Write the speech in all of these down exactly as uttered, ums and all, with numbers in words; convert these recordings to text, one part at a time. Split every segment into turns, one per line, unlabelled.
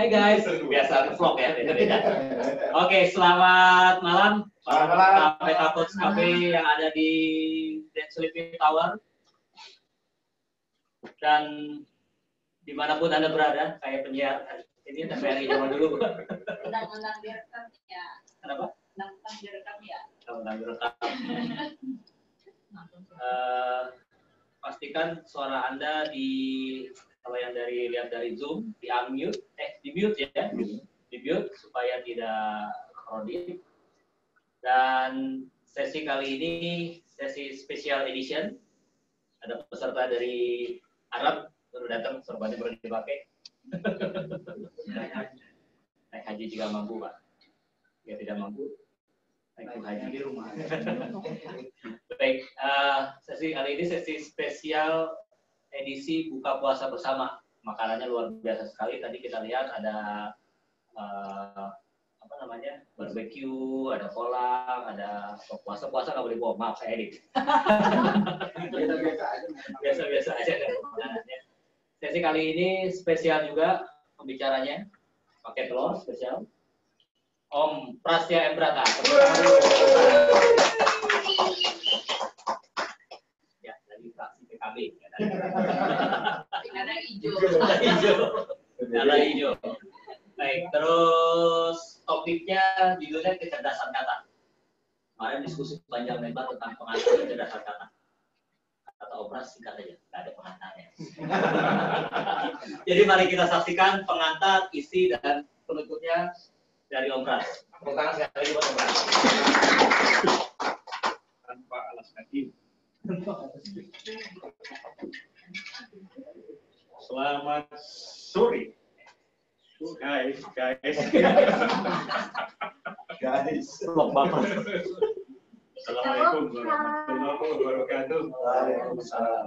Hai guys, biasa vlog ya, beda-beda. Oke, selamat malam para K P Coach K P yang ada di Dead Sleeping Tower. Dan dimanapun Anda berada, saya penyiar. Ini T V R I zaman dulu.
Undang-undang direkam ya.
Kenapa?
Undang-undang direkam ya.
Undang-undang direkam. Uh, pastikan suara Anda di kalau yang dari lihat dari Zoom di unmute, eh di mute ya, di mute supaya tidak crowded. Dan sesi kali ini sesi special edition. Ada peserta dari Arab baru datang, sorbannya baru dipakai. Naik haji jika mampu, Pak. Jika tidak mampu, naik haji di rumah. Baik, uh, sesi kali ini sesi spesial edisi buka puasa bersama. Makanannya luar biasa sekali. Tadi kita lihat ada uh, apa namanya barbecue, ada kolang, ada puasa puasa nggak boleh bohong. Maaf saya edit. Biasa-biasa aja. Biasa-biasa aja kan makanannya. Sesi kali ini spesial juga pembicaranya pakai telur spesial. Om Prasya M. Brata. Ya, dari fraksi P K B.
Ada hijau.
Ada hijau. Ada hijau. Baik, terus topiknya judulnya kecerdasan kata. Kemarin diskusi panjang lebar tentang pengantar kecerdasan kata. Kata operasi singkat aja, nggak ada pengantarnya. Jadi mari kita saksikan pengantar, isi dan penutupnya dari Om Pras. Tepuk tangan sekali lagi buat Om Pras.
Tanpa alas kaki. Selamat sore, guys, guys, guys.
Blok bapak.
Assalamualaikum warahmatullahi wabarakatuh.
Waalaikumsalam.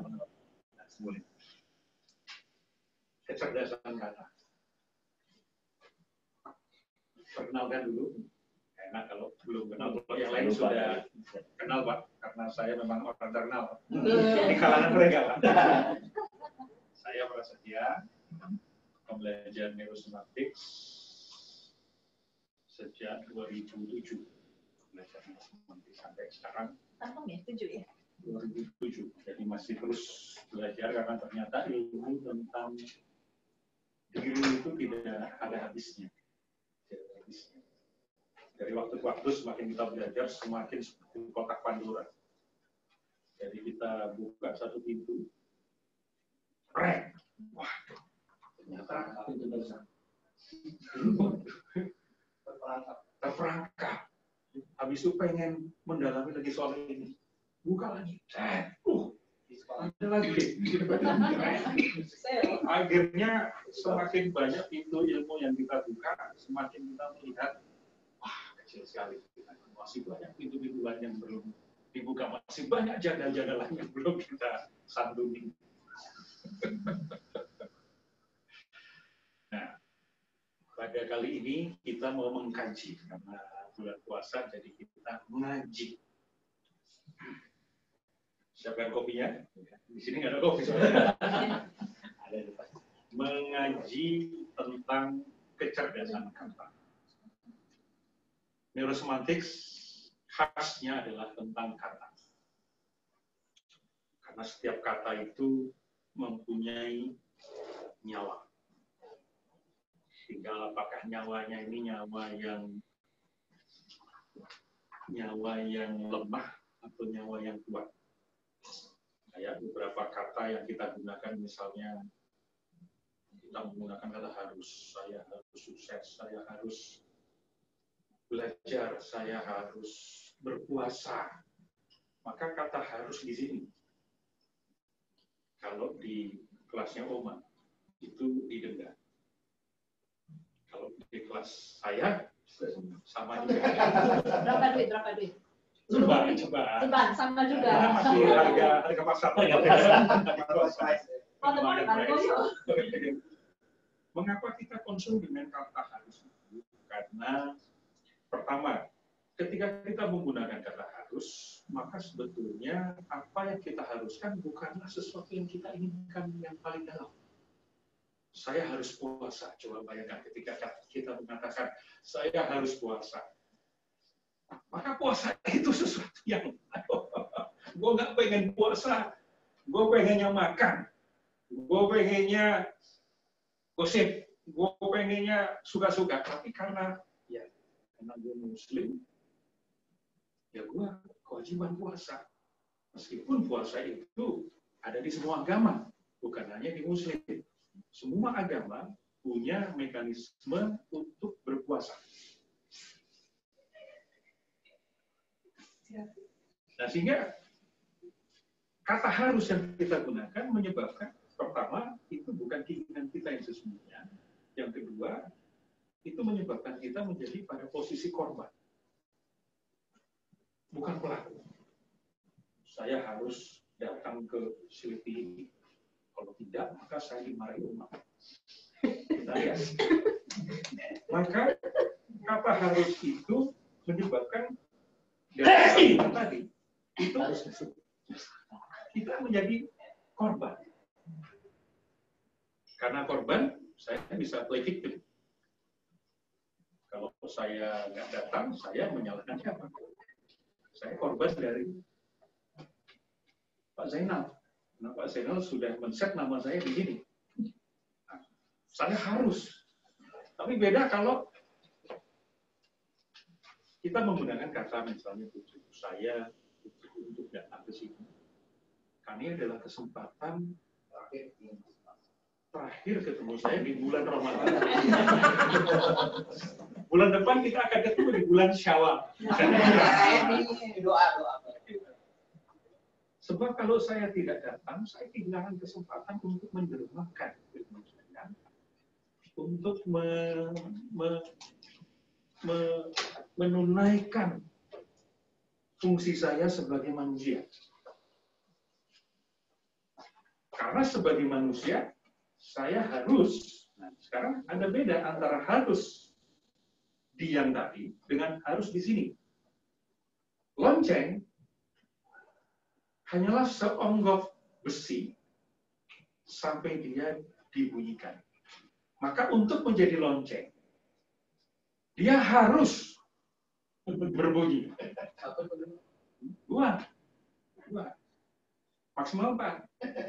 Kecerdasan kata. Perkenalkan dulu. Enak kalau belum kenal. Kalau yang lain sudah kenal, Pak, karena saya memang orang terkenal di kalangan mereka, Pak. Saya Prasetya, pembelajar neurosemantik sejak dua ribu tujuh. Belajar neurosemantik sampai sekarang.
Tahun ya, tujuh ya.
dua ribu tujuh. Jadi masih terus belajar karena ternyata ilmu tentang diri itu tidak ada habisnya. Tidak ada habisnya. Dari waktu ke waktu semakin kita belajar, semakin seperti kotak Pandora. Jadi kita buka satu pintu, rek, wah, ternyata pintu besar. Terperangkap. Habis itu pengen mendalami lagi soal ini, buka lagi, rek, uh, ada lagi. Akhirnya semakin banyak pintu ilmu yang kita buka, semakin kita melihat kecil sekali. Masih banyak pintu-pintu lain yang belum dibuka, masih banyak jaga-jaga lain yang belum kita sandungi. Nah, pada kali ini kita mau mengkaji karena bulan puasa, jadi kita mengaji. Siapkan kopinya? Di sini nggak ada kopi. Ada di depan. Mengaji tentang kecerdasan kata. Neurosemantik khasnya adalah tentang kata. Karena setiap kata itu mempunyai nyawa. Tinggal apakah nyawanya ini nyawa yang nyawa yang lemah atau nyawa yang kuat. Kayak beberapa kata yang kita gunakan, misalnya kita menggunakan kata harus, saya harus sukses, saya harus belajar, saya harus berpuasa. Maka kata harus di sini. Kalau di kelasnya Oma, itu didenda. Kalau di kelas saya, sama juga.
Berapa duit? Berapa duit?
Coba, coba.
Coba, sama juga.
Karena masih harga harga pasar. Mengapa kita konsum dengan kata harus? Karena pertama, ketika kita menggunakan kata harus, maka sebetulnya apa yang kita haruskan bukanlah sesuatu yang kita inginkan yang paling dalam. saya harus puasa. Coba bayangkan ketika kita mengatakan, saya harus puasa. Maka puasa itu sesuatu yang, gue nggak pengen puasa, gue pengennya makan, gue pengennya gosip, gue pengennya suka-suka. Tapi karena, ya, karena gue Muslim, ya gue kewajiban puasa. Meskipun puasa itu ada di semua agama, bukan hanya di Muslim. Semua agama punya mekanisme untuk berpuasa. Nah, sehingga kata harus yang kita gunakan menyebabkan, pertama, itu bukan keinginan kita yang sesungguhnya. Yang kedua, itu menyebabkan kita menjadi pada posisi korban. Bukan pelaku. Saya harus datang ke facility ini. Kalau tidak, maka saya dimarahi umat. Kita lihat. Maka kata harus itu menyebabkan dari yang tadi itu kita menjadi korban. Karena korban, saya bisa play victim. Kalau saya nggak datang, saya menyalahkan siapa? Saya korban dari Pak Zainal. Nah, Pak Zainal sudah men-set nama saya di sini. Saya harus. Tapi beda kalau kita menggunakan kata misalnya tujuh saya untuk datang ke sini. Karena ini adalah kesempatan terakhir ketemu saya di bulan Ramadan. Bulan depan kita akan ketemu di bulan Syawal.
Doa-doa.
Sebab kalau saya tidak datang, saya kehilangan kesempatan untuk mendermakan ilmu saya, untuk me, me, me, menunaikan fungsi saya sebagai manusia. Karena sebagai manusia, saya harus, nah sekarang ada beda antara harus di yang tadi dengan harus di sini. Lonceng hanyalah seonggok besi sampai dia dibunyikan. Maka untuk menjadi lonceng, dia harus berbunyi. Dua. Dua. Maksimal empat.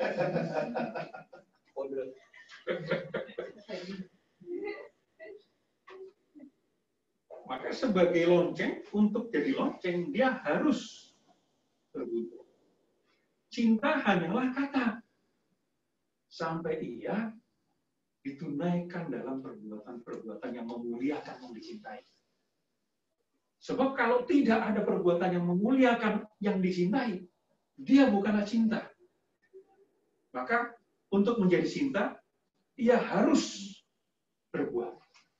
Maka sebagai lonceng, untuk jadi lonceng, dia harus berbunyi. Cinta hanyalah kata. Sampai ia ditunaikan dalam perbuatan-perbuatan yang memuliakan yang dicintai. Sebab kalau tidak ada perbuatan yang memuliakan yang dicintai, dia bukanlah cinta. Maka untuk menjadi cinta, ia harus berbuat.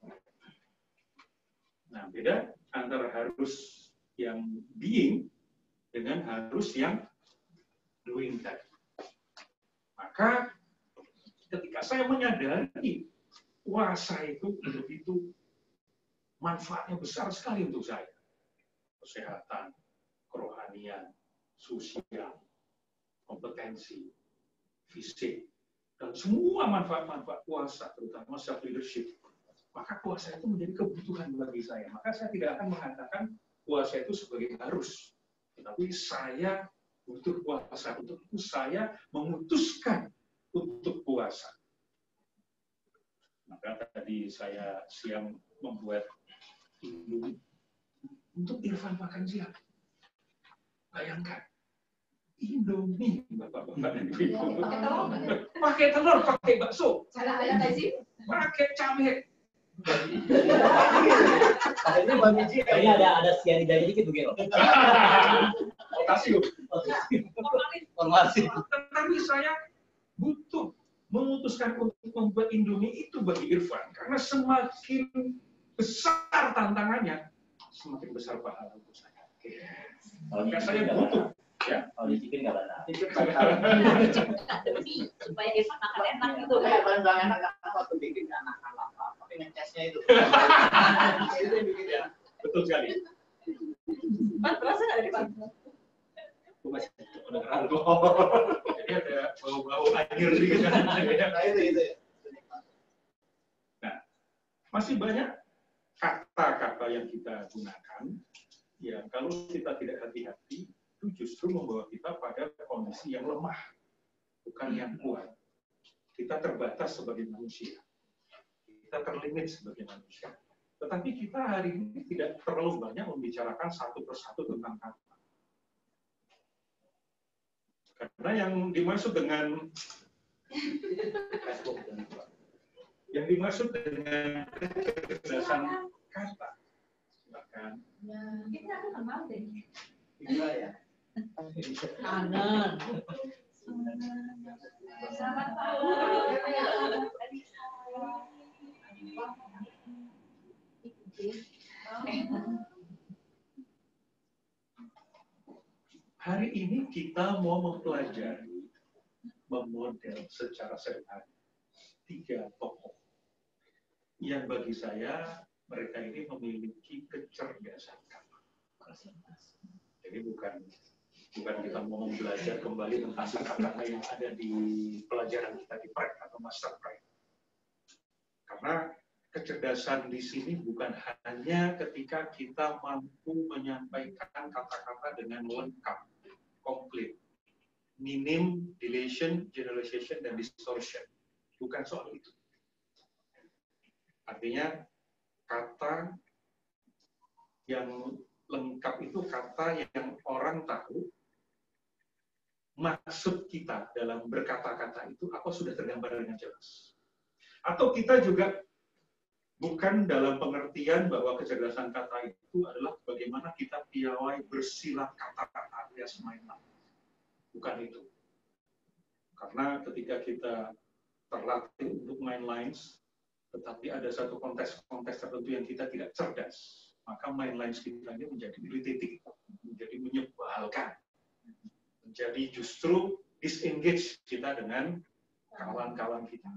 Nah, beda antara harus yang being dengan harus yang doing tadi. Maka ketika saya menyadari puasa itu begitu manfaatnya besar sekali untuk saya. Kesehatan, kerohanian, sosial, kompetensi, fisik, dan semua manfaat-manfaat puasa, terutama self leadership. Maka puasa itu menjadi kebutuhan bagi saya. Maka saya tidak akan mengatakan puasa itu sebagai harus. Tetapi saya butuh puasa. Untuk itu saya memutuskan untuk puasa. Maka tadi saya siang membuat Indomie untuk Irfan makan siang. Bayangkan, Indomie, bapak-bapak dan ibu.
Pakai telur,
pakai telur, pakai bakso,
cara ayam tadi,
pakai cabai.
Ini Bang Biji kayaknya ada ada sianida dikit begitu.
Kasih.
Formasi.
Tetapi saya butuh memutuskan untuk membuat Indomie itu bagi Irfan karena semakin besar tantangannya, semakin besar pahala untuk saya. Maka saya butuh. Ya,
kalau dicipin nggak batal.
demi supaya Irfan makan enak gitu.
Kayak paling bang enak karena waktu bikin nggak nakal apa, tapi ngecasnya itu. Itu yang bikin ya.
Betul sekali.
Pan berasa nggak dari Pan?
Aku masih kedengeran kok. Jadi ada bau-bau anjir sedikit kan.
Nah itu itu.
Masih banyak kata-kata yang kita gunakan, ya kalau kita tidak hati-hati, itu justru membawa kita pada kondisi yang lemah, bukan yang kuat. Kita terbatas sebagai manusia, kita terlimit sebagai manusia. Tetapi kita hari ini tidak terlalu banyak membicarakan satu persatu tentang kata. Karena yang dimaksud dengan yang dimaksud dengan kecerdasan kata, bahkan
Kita aku kenal deh.
Gila ya.
Kangen. Selamat malam.
hari ini kita mau mempelajari, memodel secara sederhana tiga tokoh yang bagi saya mereka ini memiliki kecerdasan kata. Jadi bukan bukan kita mau belajar kembali tentang kata-kata yang ada di pelajaran kita di Prep atau Master Prep. Karena kecerdasan di sini bukan hanya ketika kita mampu menyampaikan kata-kata dengan lengkap, komplit, minim, deletion, generalization, dan distortion. Bukan soal itu. Artinya kata yang lengkap itu kata yang orang tahu maksud kita dalam berkata-kata itu apa sudah tergambar dengan jelas. Atau kita juga bukan dalam pengertian bahwa kecerdasan kata itu adalah bagaimana kita piawai bersilat kata-kata alias main line. Bukan itu. Karena ketika kita terlatih untuk main lines, tetapi ada satu konteks-konteks tertentu yang kita tidak cerdas, maka main lines kita ini menjadi irritating, menjadi menyebalkan, menjadi justru disengage kita dengan kawan-kawan kita.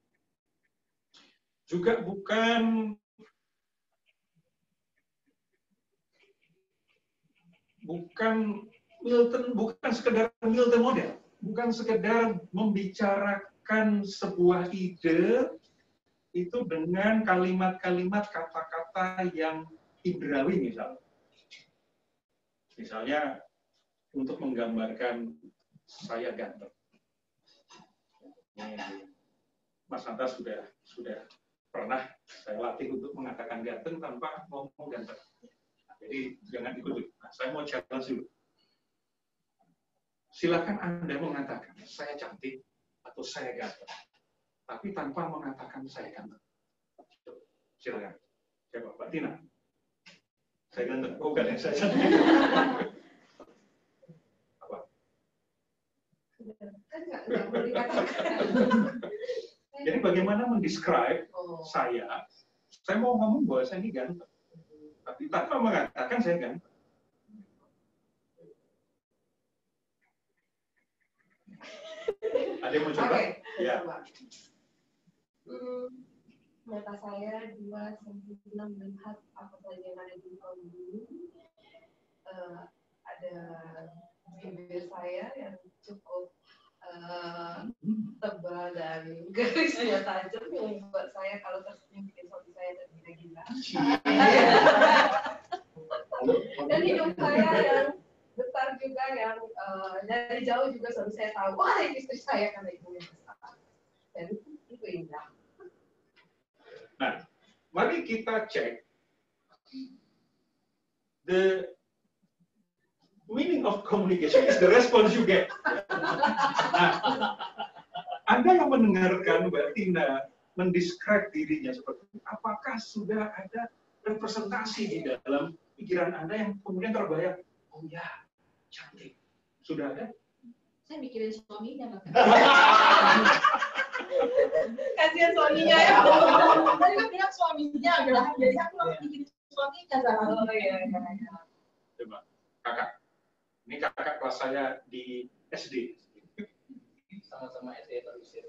Juga bukan bukan Milton, bukan sekedar Milton model, bukan sekedar membicarakan sebuah ide itu dengan kalimat-kalimat kata-kata yang indrawi misalnya. Misalnya untuk menggambarkan saya ganteng. Mas Hanta sudah sudah pernah saya latih untuk mengatakan ganteng tanpa ngomong ganteng. Nah, jadi jangan ikut. Nah, saya mau challenge dulu. Silakan Anda mengatakan saya cantik atau saya ganteng, tapi tanpa mengatakan saya ganteng. Silakan. Siapa? Mbak Tina. Saya ganteng. Oh, bukan yang saya cantik. Apa?
Kan nggak nggak boleh dikatakan.
Jadi bagaimana mendescribe
Oh.
saya? Saya mau ngomong bahwa saya ini ganteng, tapi tanpa mengatakan saya ganteng. Ada yang mau coba?
Oke,
Ya.
coba. Hmm, mata saya dua sempurna melihat apa saja yang ada di kamu. Uh, ada bibir saya yang cukup uh, tebal dan garisnya tajam yang membuat saya kalau tersenyum bikin suami saya tergila-gila. Dan hidung saya yang besar juga yang uh, dari jauh juga suami saya tahu, wah ini istri saya karena hidungnya besar. Dan itu indah.
Nah, mari kita cek the meaning of communication is the response you get. Nah, Anda yang mendengarkan Mbak Tina mendescribe dirinya seperti itu, apakah sudah ada representasi di dalam pikiran Anda yang kemudian terbayang, oh ya, cantik. Sudah ada?
Saya mikirin suaminya, Pak.
Kasihan suaminya ya.
Tadi kan bilang suaminya, adalah jadi aku langsung mikirin suaminya.
Oh iya, iya, iya.
Coba, kakak. Ini kakak kelas saya di S D.
Sama-sama S D terusir.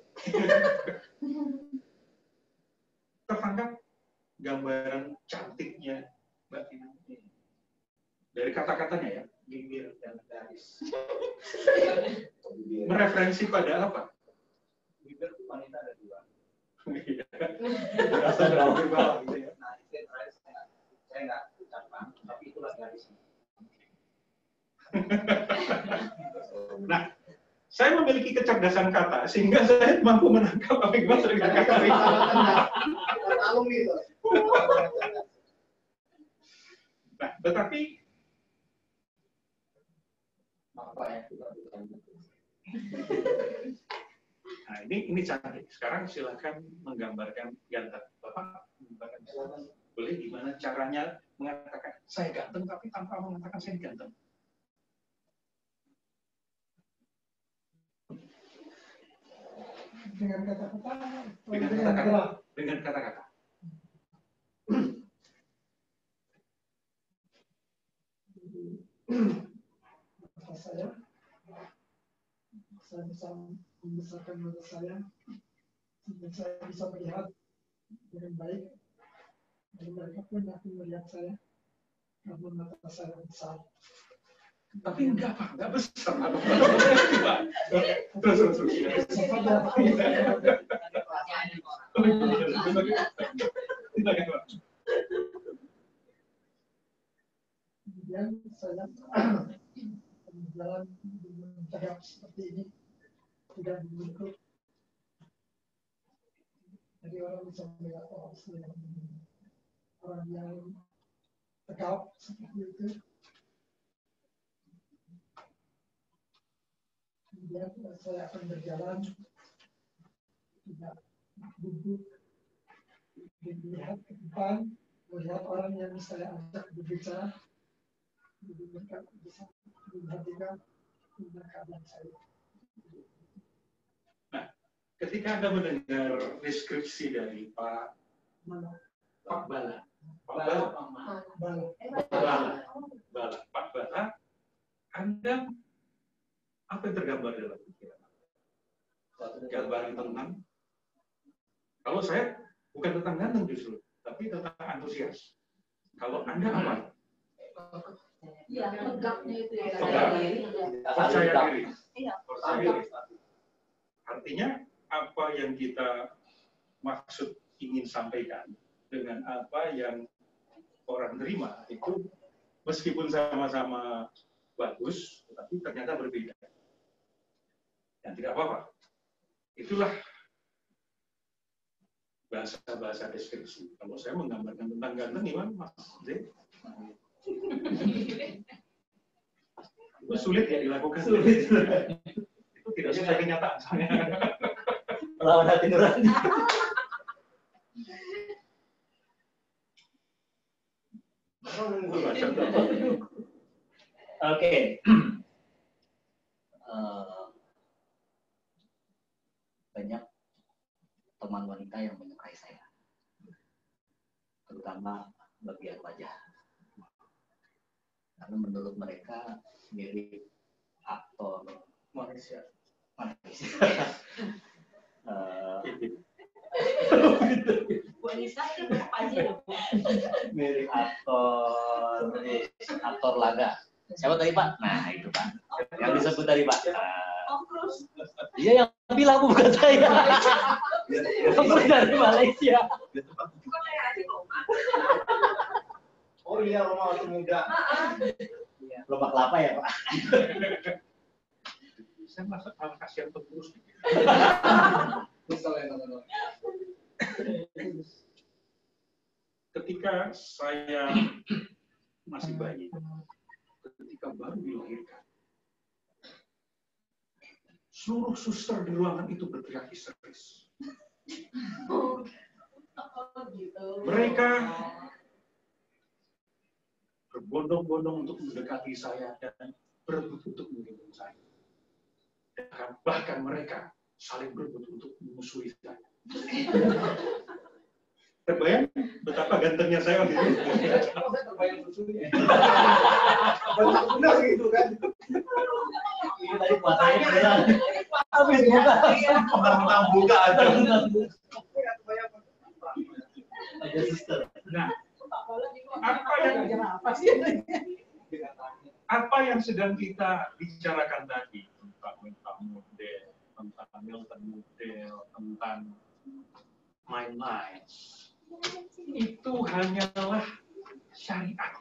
Tertangkap gambaran cantiknya Mbak Tina. Dari kata-katanya ya.
Bibir dan garis.
Mereferensi pada apa?
Bibir itu wanita ada dua.
Berasa jauh di bawah gitu ya.
Nah, itu yang terakhir saya saya nggak ucapkan, tapi itulah garisnya.
Nah, saya memiliki kecerdasan kata sehingga saya mampu menangkap apa yang maksud dengan kata itu.
Alumni itu.
Nah, tetapi
Apa ya?
nah ini ini canggih. Sekarang silakan menggambarkan ganteng. Bapak menggambarkan silakan. Boleh gimana caranya mengatakan saya ganteng tapi tanpa mengatakan saya ganteng.
Dengan kata-kata,
Dengan
dengan
kata-kata.
gerak.
Dengan kata-kata.
Mata saya, saya bisa membesarkan mata saya, dan saya bisa melihat dengan baik, dan mereka pun akan melihat saya, karena mata saya besar.
Tapi enggak Pak, enggak besar. Terus terus terus.
Kemudian saya berjalan tegap seperti ini, tidak membungkuk. Jadi orang bisa melihat orang yang orang yang tegap seperti itu. Kemudian saya akan berjalan tidak duduk, melihat ke depan, melihat orang yang saya ajak berbicara, mereka bisa memperhatikan keadaan saya.
Nah, ketika Anda mendengar deskripsi dari Pak
Mana?
Pak Bala, Pak Bala,
Bala.
Bala, Bala, Pak Bala, Anda apa yang tergambar dalam pikiran? Gambaran tentang, kalau saya bukan tentang ganteng justru, tapi tentang antusias. Kalau Anda apa?
Iya, tegaknya itu ya.
Tegak. Percaya diri.
Iya.
Percaya diri. Artinya apa yang kita maksud ingin sampaikan dengan apa yang orang terima itu meskipun sama-sama bagus, tetapi ternyata berbeda. Dan tidak apa-apa. Itulah bahasa-bahasa deskripsi. Kalau saya menggambarkan tentang ganteng, gimana Mas Z? Itu sulit ya dilakukan.
Sulit.
Itu tidak sesuai kenyataan soalnya.
Lawan hati nurani. Oke. Banyak teman wanita yang menyukai saya, terutama bagian wajah, karena menurut mereka mirip aktor Malaysia. Malaysia. uh,
Wanita itu apa aja ya?
mirip aktor aktor laga. Siapa tadi Pak? Nah itu Pak, yang disebut tadi Pak.
Tom Cruise.
Dia yang bilang bukan saya. Kamu dari Malaysia.
Bukan saya aja kok.
Oh iya, Roma waktu muda.
Lomba kelapa ya Pak.
Saya merasa malah kasihan terus. Ketika saya masih bayi, ketika baru dilahirkan, seluruh suster di ruangan itu berteriak histeris.
Oh, gitu.
Mereka berbondong-bondong untuk mendekati saya dan berebut untuk menggendong saya. Dan bahkan mereka saling berebut untuk memusuhi saya. Terbayang betapa gantengnya saya waktu itu.
Saya terbayang susunya. Benar gitu kan.
Ini tadi puasanya beneran. Habis buka.
Mentang-mentang buka aja.
Ada suster.
Nah, apa yang apa yang sedang kita bicarakan tadi tentang tentang model, tentang model, tentang Lines. Itu hanyalah syariat.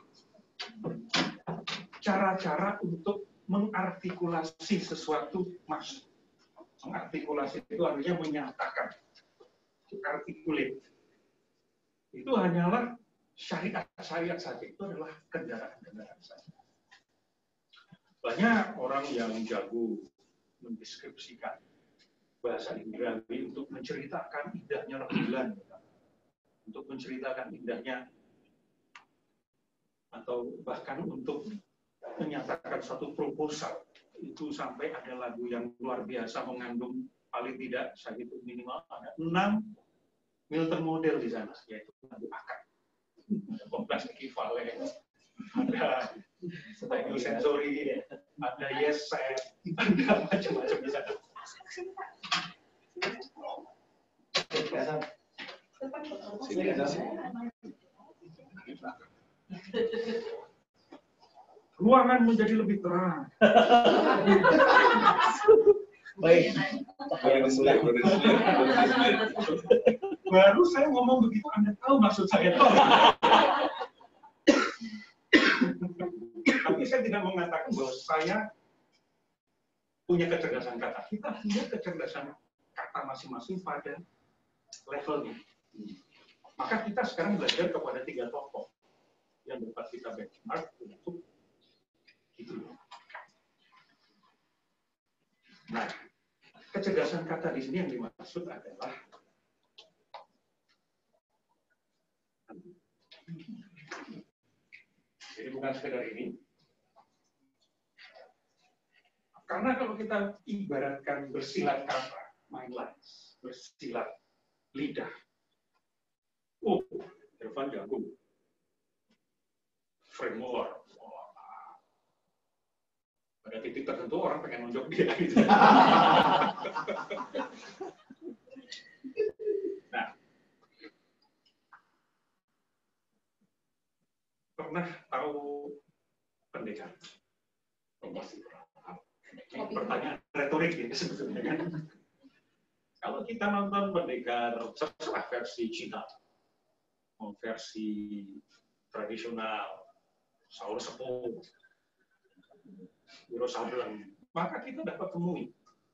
Cara-cara untuk mengartikulasi sesuatu maksud. Mengartikulasi itu artinya menyatakan. Articulate. Itu hanyalah syariat-syariat saja. Itu adalah kendaraan-kendaraan saja. Banyak orang yang jago mendeskripsikan bahasa Ibrani untuk menceritakan indahnya rembulan, untuk menceritakan indahnya, atau bahkan untuk menyatakan satu proposal. Itu sampai ada lagu yang luar biasa mengandung paling tidak saya hitung minimal ada enam Milton model di sana, yaitu lagu akad, ada kompleks ekivalen, ada stereo sensori, ada yes saya, ada macam-macam di sana. Ruangan menjadi lebih terang.
Baik.
Baru saya ngomong begitu, Anda tahu maksud saya. Tapi saya tidak mengatakan bahwa saya punya kecerdasan kata. Kita punya kecerdasan kata masing-masing pada levelnya. Maka kita sekarang belajar kepada tiga tokoh yang dapat kita benchmark untuk itu. Nah, kecerdasan kata di sini yang dimaksud adalah jadi bukan sekedar ini. Karena kalau kita ibaratkan bersilat kata, main lines, bersilat lidah. Oh, Irfan jago. Framework. Pada titik tertentu orang pengen nunjuk dia gitu. Nah, pernah tahu pendekar? Pertanyaan retorik ya sebetulnya kan. Kalau kita nonton pendekar sesuai versi Cina, versi tradisional, Saur Sepuh, Wiro Sableng, maka kita dapat temui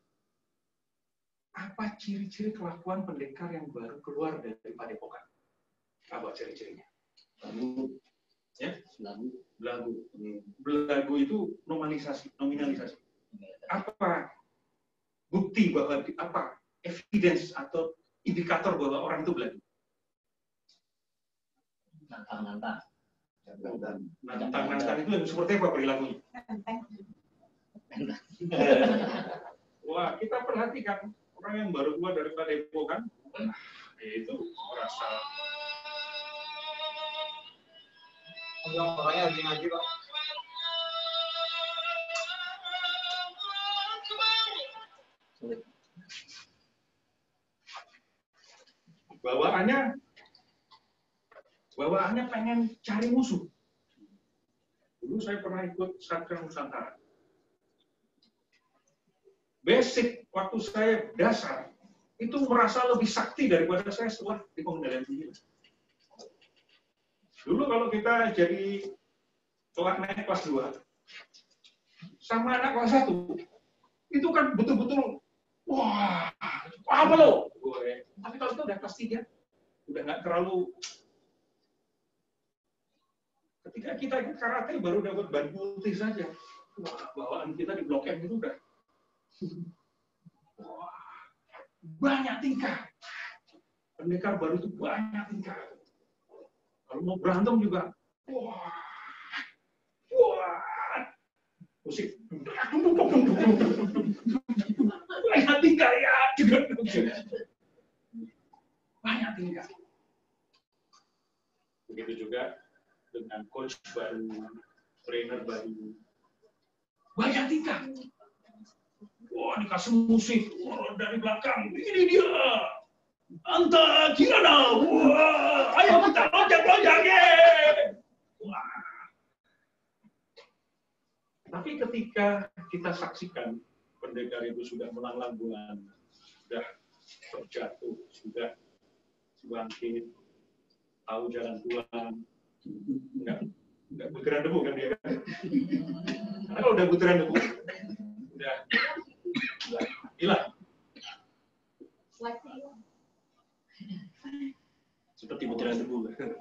apa ciri-ciri kelakuan pendekar yang baru keluar dari padepokan. Apa ciri-cirinya? Belagu, ya, belagu, belagu, belagu itu nominalisasi, nominalisasi. Apa bukti bahwa apa evidence atau indikator bahwa orang itu belagu?
Nantang-nantang.
Nantang-nantang itu yang seperti apa perilakunya? Wah, kita perhatikan orang yang baru keluar dari padepokan, itu merasa
yang orangnya lagi ngaji Pak.
bawaannya bawaannya pengen cari musuh. Dulu saya pernah ikut Satker Nusantara. Basic waktu saya dasar itu merasa lebih sakti daripada saya setelah di pengendalian sendiri. Dulu kalau kita jadi kelas naik kelas dua sama anak kelas satu itu kan betul-betul wah apa lo? Tapi kalau itu udah kelas tiga udah nggak terlalu. Ketika kita ikut karate baru dapat ban putih saja, wah bawaan kita di Blok M itu udah wah, banyak tingkah. Pendekar baru itu banyak tingkah. Kalau mau berantem juga, wah, wah, musik, banyak tingkah ya, juga banyak tingkah. Begitu juga dengan coach baru, trainer baru, banyak tingkah. Wah, dikasih musik, wah, dari belakang, ini dia, Anta Kirana, wah, ayo kita lonjak-lonjak, wah. Tapi ketika kita saksikan pendekar itu sudah melanglang bulan, sudah terjatuh, sudah bangkit, tahu jalan pulang, enggak, enggak butiran debu kan dia kan? Karena kalau udah butiran debu, udah hilang. Seperti butiran debu.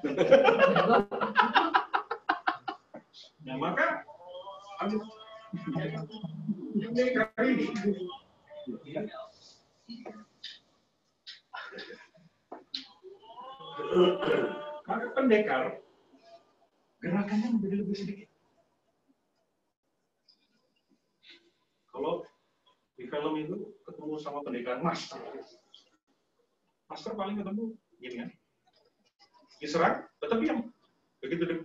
Nah maka pendekar ini maka pendekar gerakannya menjadi lebih sedikit. Kalau di film itu ketemu sama pendekar master, master paling ketemu gini kan, diserang, tetap diam, begitu deh,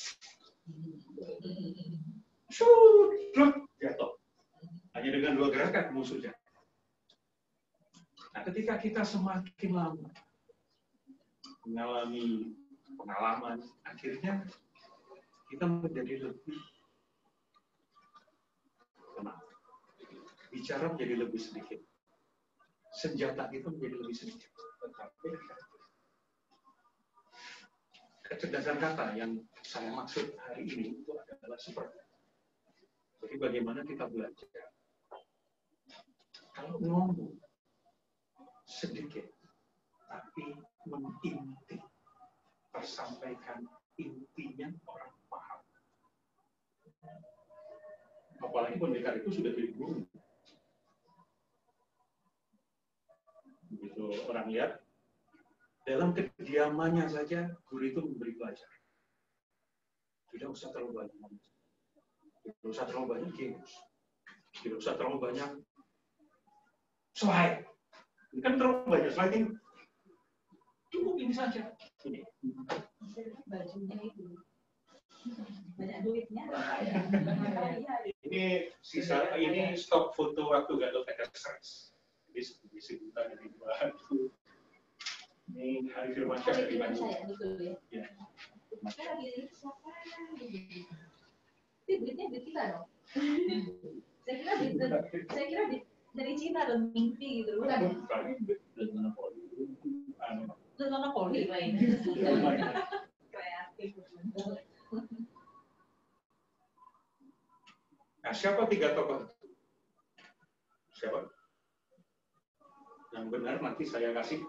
shoot, jatuh, hanya dengan dua gerakan musuhnya. Nah, ketika kita semakin lama mengalami pengalaman, akhirnya kita menjadi lebih tenang. Bicara menjadi lebih sedikit. Senjata itu menjadi lebih sedikit. Tetapi kecerdasan kata yang saya maksud hari ini itu adalah seperti. Jadi bagaimana kita belajar. Kalau ngomong sedikit, tapi menginti, tersampaikan intinya orang paham. Apalagi pendekar itu sudah jadi guru. Begitu orang lihat, dalam kediamannya saja guru itu memberi pelajaran. Tidak usah terlalu banyak, tidak usah terlalu banyak games, tidak usah terlalu banyak slide. Ini kan terlalu banyak slide ini. Cukup ini saja. Ini.
Bajunya itu banyak duitnya.
Ini sisa, ini stok foto waktu Gatot exercise. Jadi sebutan dari baju. Ini hari Firmansyah dari Bandung.
Saya betul ya.
Ya.
Maka lagi siapa? Tapi duitnya duit kita dong. Saya kira duit, saya kira duit dari Cina dan mimpi gitu, bukan?
Duit monopoli.
Duit monopoli lain. Kreatif.
Nah, siapa tiga tokoh itu? Siapa? Yang benar nanti saya kasih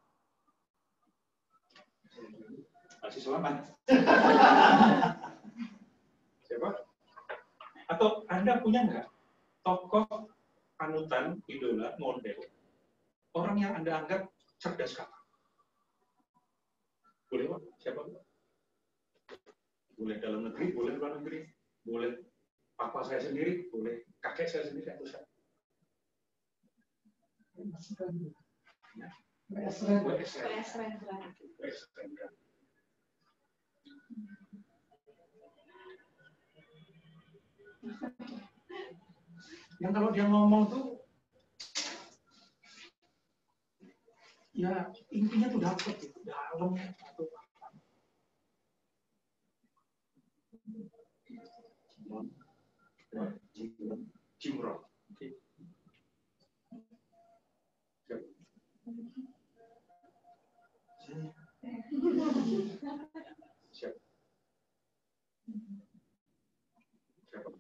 kasih selamat. Siapa? Atau Anda punya nggak tokoh panutan, idola, model, orang yang Anda anggap cerdas kata? Boleh Pak? Siapa? Boleh dalam negeri, boleh luar negeri, boleh papa saya sendiri, boleh kakek saya sendiri, atau saya. Yang kalau dia ngomong tuh, ya intinya tuh dapet itu dalam atau apa. Jimron. Siapa? Siapa?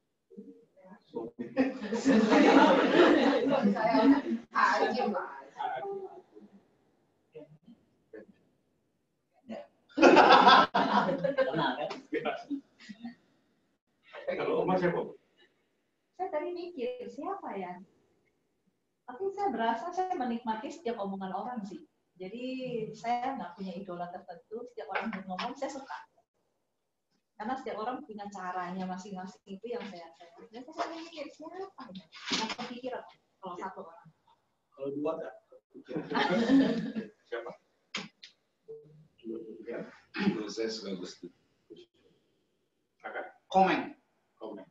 Kalau Omar siapa?
Saya tadi mikir siapa ya? Tapi saya berasa saya menikmati setiap omongan orang sih. Jadi saya nggak punya idola tertentu. Setiap orang yang ngomong saya suka. Karena setiap orang punya caranya masing-masing, itu yang saya saya. Dan saya mikir siapa ya? Nggak kepikiran kalau satu orang.
Kalau dua nggak? Siapa? Dua tiga.
Saya suka Gus Dur.
Kakak?
Komen.
Komen.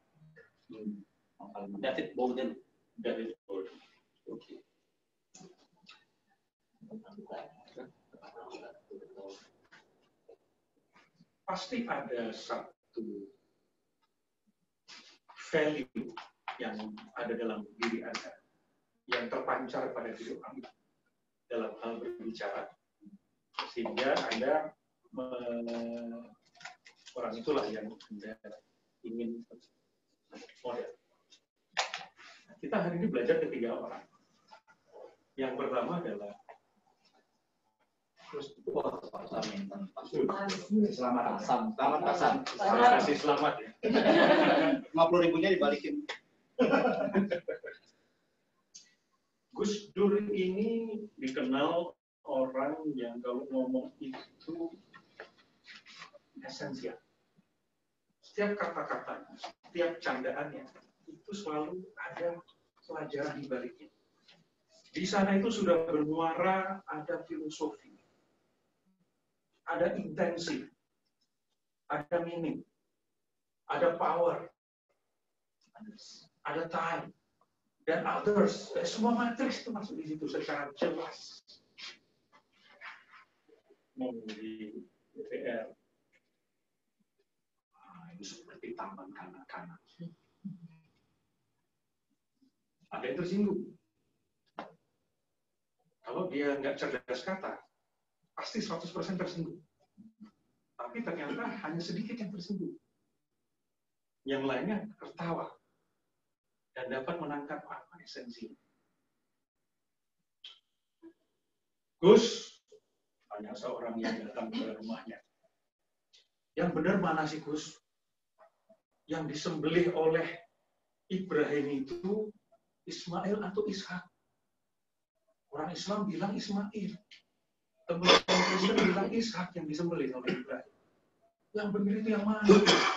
David Bowden.
David Bowden. Oke. Pasti ada satu value yang ada dalam diri Anda yang terpancar pada diri Anda dalam hal berbicara Sehingga Anda me- orang itulah yang Anda ingin model. Kita hari ini belajar ketiga orang. Yang pertama adalah
Selamat Asam. Selamat Asam.
terima kasih selamat ya.
lima puluh ribunya dibalikin.
Gus Dur ini dikenal orang yang kalau ngomong itu esensial. Setiap kata-katanya, setiap candaannya itu selalu ada pelajaran di baliknya. Di sana itu sudah bermuara ada filosofi, ada intensi, ada meaning, ada power, ada time, dan others. Dan semua matriks itu masuk di situ secara jelas. Mau di D P R, nah, itu seperti taman kanak-kanak. Ada yang tersinggung. Kalau dia nggak cerdas kata, pasti seratus persen tersinggung. Tapi ternyata hanya sedikit yang tersinggung. Yang lainnya tertawa dan dapat menangkap apa esensi. Gus, tanya seorang yang datang ke rumahnya. Yang benar mana sih Gus? Yang disembelih oleh Ibrahim itu Ismail atau Ishak? Orang Islam bilang Ismail. Teman-teman Kristen bilang Ishak yang disembelih oleh Ibrahim. Yang benar itu yang mana?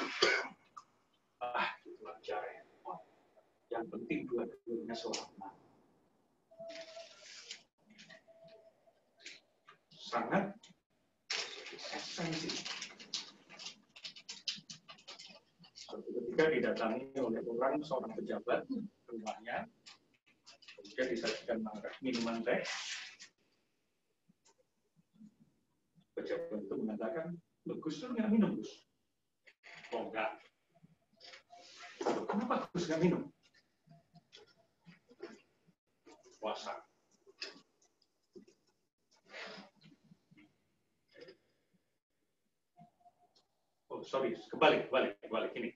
Ah, itu wajar ya. Yang penting dua-duanya seorang anak. Sangat esensi. Suatu ketika didatangi oleh orang, seorang pejabat rumahnya, kemudian disajikan minuman teh. Pejabat itu mengatakan, Gus Dur nggak minum, Gus. Oh enggak. Kenapa Gus nggak minum? Puasa. Oh sorry, kebalik, kebalik, kebalik ini.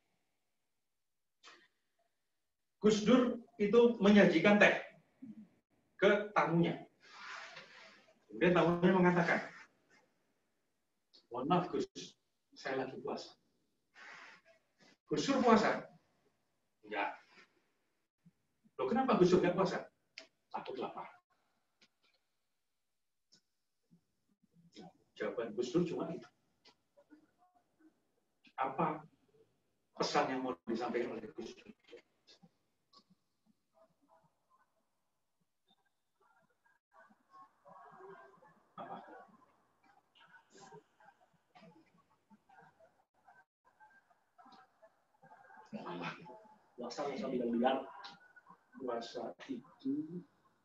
Gus Dur itu menyajikan teh ke tamunya. Kemudian tamunya mengatakan, mohon maaf Gus, saya lagi puasa. Gus Dur puasa? Enggak. Loh kenapa Gus Dur enggak puasa? Takut lapar. Jawaban Gus Dur cuma itu. Apa pesan yang mau disampaikan oleh Gus Dur? Apa?
Puasa bisa bilang-bilang.
Puasa itu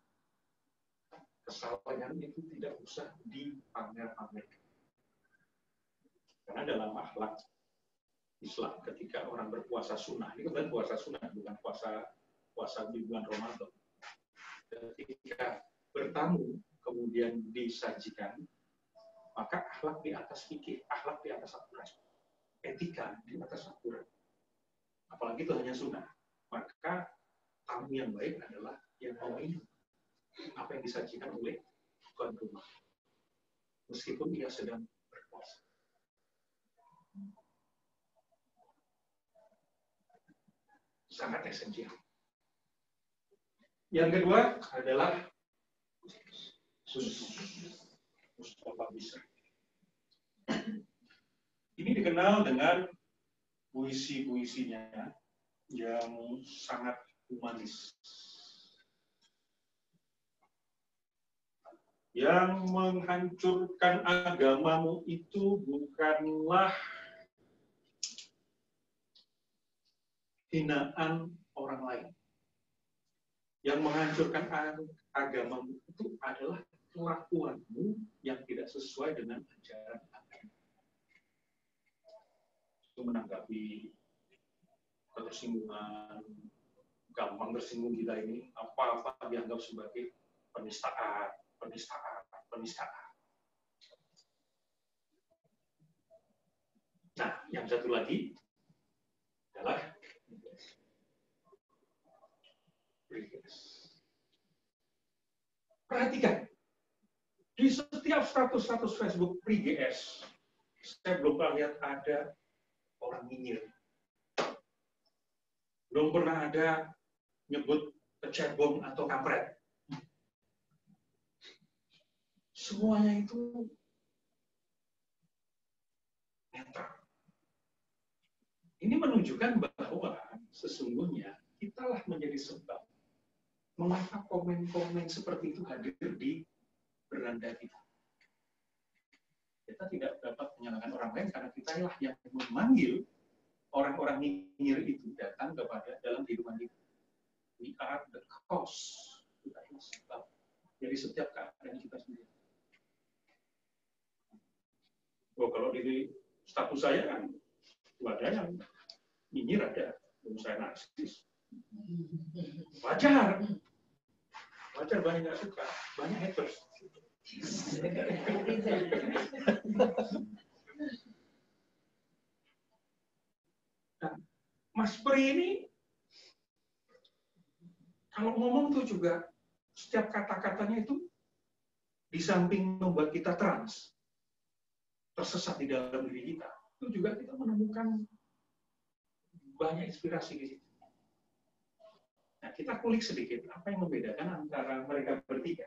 kesalahan itu tidak usah dipamer-pamerkan. Karena dalam akhlak Islam ketika orang berpuasa sunnah, ini kan puasa sunnah bukan puasa puasa di bulan Ramadan. Ketika bertamu kemudian disajikan, maka akhlak di atas fikih, akhlak di atas aturan, etika di atas aturan. Apalagi itu hanya sunnah, maka tamu yang baik adalah yang mau minum apa yang disajikan oleh tuan rumah, meskipun dia sedang berpuasa. Sangat esensial. Yang kedua adalah Mustafa Bisri. Ini dikenal dengan puisi-puisinya yang sangat humanis, yang menghancurkan agamamu itu bukanlah hinaan orang lain. Yang menghancurkan agamamu itu adalah kelakuanmu yang tidak sesuai dengan ajaran agama. Itu menanggapi ketersinggungan, gampang tersinggung kita ini, apa-apa dianggap sebagai penistaan, penistaan, penistaan. Yang satu lagi adalah Briges. Perhatikan, di setiap status-status Facebook Briges, saya belum pernah lihat ada orang nyinyir. Belum pernah ada nyebut kecebong atau kampret. Semuanya itu netral. Ini menunjukkan bahwa sesungguhnya kitalah menjadi sebab mengapa komen-komen seperti itu hadir di beranda kita. Kita tidak dapat menyalahkan orang lain karena kita lah yang memanggil orang-orang nyinyir itu datang kepada dalam kehidupan kita. We are the cause. Kita adalah sebab dari setiap keadaan kita sendiri. Oh, kalau di status saya kan ada yang nyinyir, ada yang saya narsis. Wajar. Wajar, banyak nggak suka, banyak haters. Nah, Mas Pri ini kalau ngomong tuh juga setiap kata-katanya itu di samping membuat kita trans, tersesat di dalam diri kita, itu juga kita menemukan banyak inspirasi di situ. Nah, kita kulik sedikit apa yang membedakan antara mereka bertiga.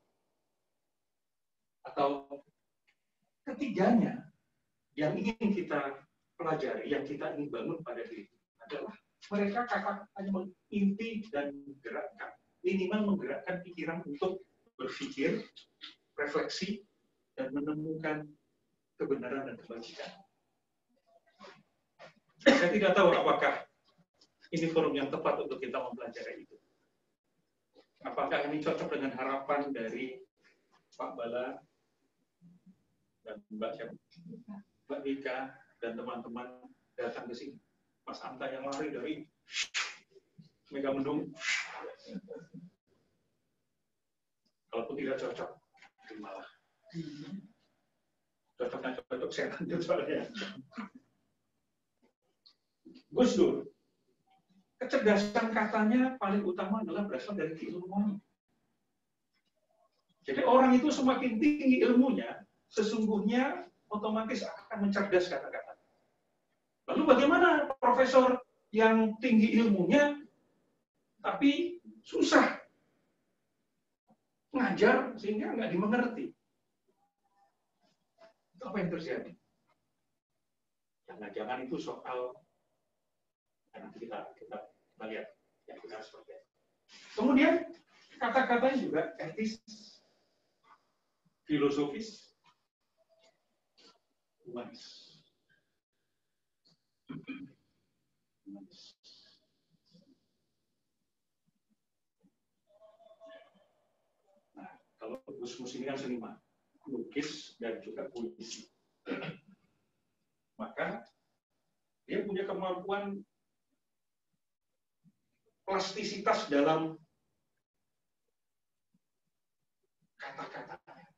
Atau ketiganya yang ingin kita pelajari, yang kita ingin bangun pada diri adalah mereka kakak hanya mengimpi dan menggerakkan, minimal menggerakkan pikiran untuk berpikir, refleksi, dan menemukan kebenaran dan kebajikan. Saya tidak tahu apakah ini forum yang tepat untuk kita mempelajari itu. Apakah ini cocok dengan harapan dari Pak Bala dan Mbak Siapa? Mbak Ika dan teman-teman datang ke sini. Mas Anta yang lari dari Megamendung. Kalaupun tidak cocok, terimalah. Cocoknya cocok, saya lanjut soalnya. Gus Dur, kecerdasan katanya paling utama adalah berasal dari keilmuan. Jadi orang itu semakin tinggi ilmunya, sesungguhnya otomatis akan mencerdas kata-kata. Lalu bagaimana profesor yang tinggi ilmunya, tapi susah ngajar sehingga nggak dimengerti? Itu apa yang terjadi? Jangan-jangan itu soal nanti kita kita kita lihat yang benar seperti itu. Kemudian kata-katanya juga etis, filosofis, humanis. Humanis. Nah, kalau Gus Mus ini kan seniman, lukis dan juga puisi, maka dia punya kemampuan plastisitas dalam kata-katanya.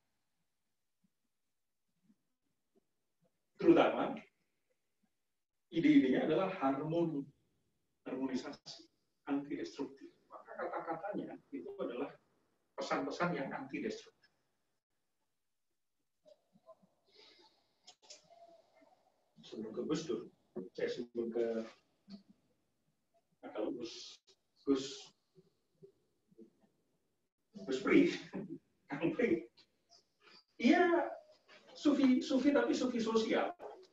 Terutama ide-idenya adalah harmoni, harmonisasi, anti-destruktif. Maka kata-katanya itu adalah pesan-pesan yang anti-destruktif. Sebelum ke Gus Dur, saya sebelum ke nah, kalau Gus Gus Gus Pri, Kang Pri, iya sufi sufi tapi sufi sosial,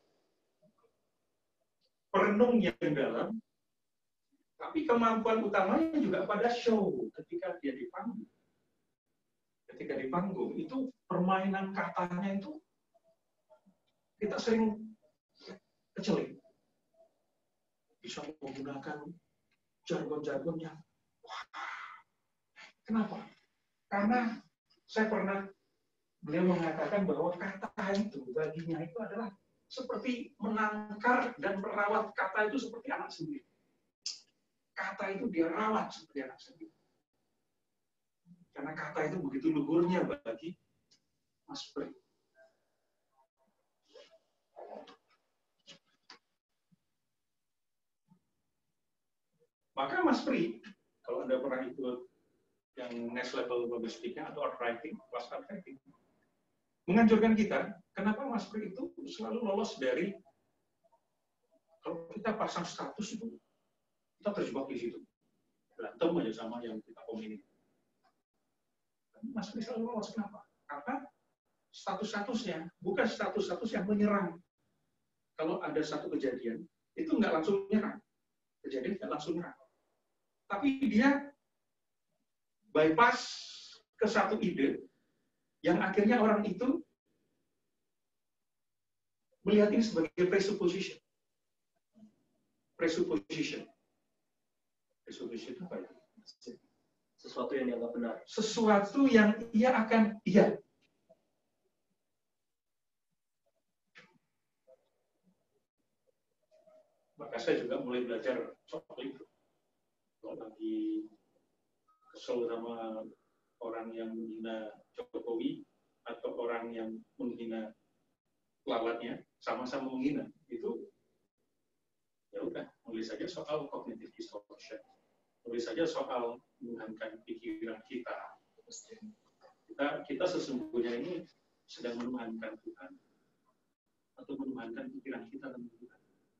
perenung yang dalam, tapi kemampuan utamanya juga pada show ketika dia di panggung. Ketika di panggung itu permainan katanya itu kita sering kecelik. Bisa menggunakan jargon-jargon yang wah. Kenapa? Karena saya pernah, beliau mengatakan bahwa kata itu baginya itu adalah seperti menangkar dan merawat kata itu seperti anak sendiri. Kata itu dia rawat seperti anak sendiri. Karena kata itu begitu luhurnya bagi Mas Pri. Mas Pri, kalau Anda pernah ikut yang next level public speaking atau art writing, kelas art writing, menganjurkan kita, kenapa Mas Pri itu selalu lolos dari, kalau kita pasang status itu, kita terjebak di situ. Berantem aja sama yang kita komuni. Mas Pri selalu lolos, kenapa? Karena status-statusnya bukan status-status yang menyerang. Kalau ada satu kejadian, itu nggak langsung menyerang. Kejadian nggak langsung menyerang. Tapi dia bypass ke satu ide yang akhirnya orang itu melihat ini sebagai presupposition. Presupposition. Presupposition itu apa itu?
Sesuatu yang dianggap benar.
Sesuatu yang ia akan iya. Maka saya juga mulai belajar soal itu. Kalau lagi kesel sama orang yang menghina Jokowi atau orang yang menghina lawannya, sama-sama menghina, itu ya udah, mulai saja soal cognitive distortion, mulai saja soal menuhankan pikiran kita. Kita, kita sesungguhnya ini sedang menuhankan Tuhan atau menuhankan pikiran kita tentang Tuhan.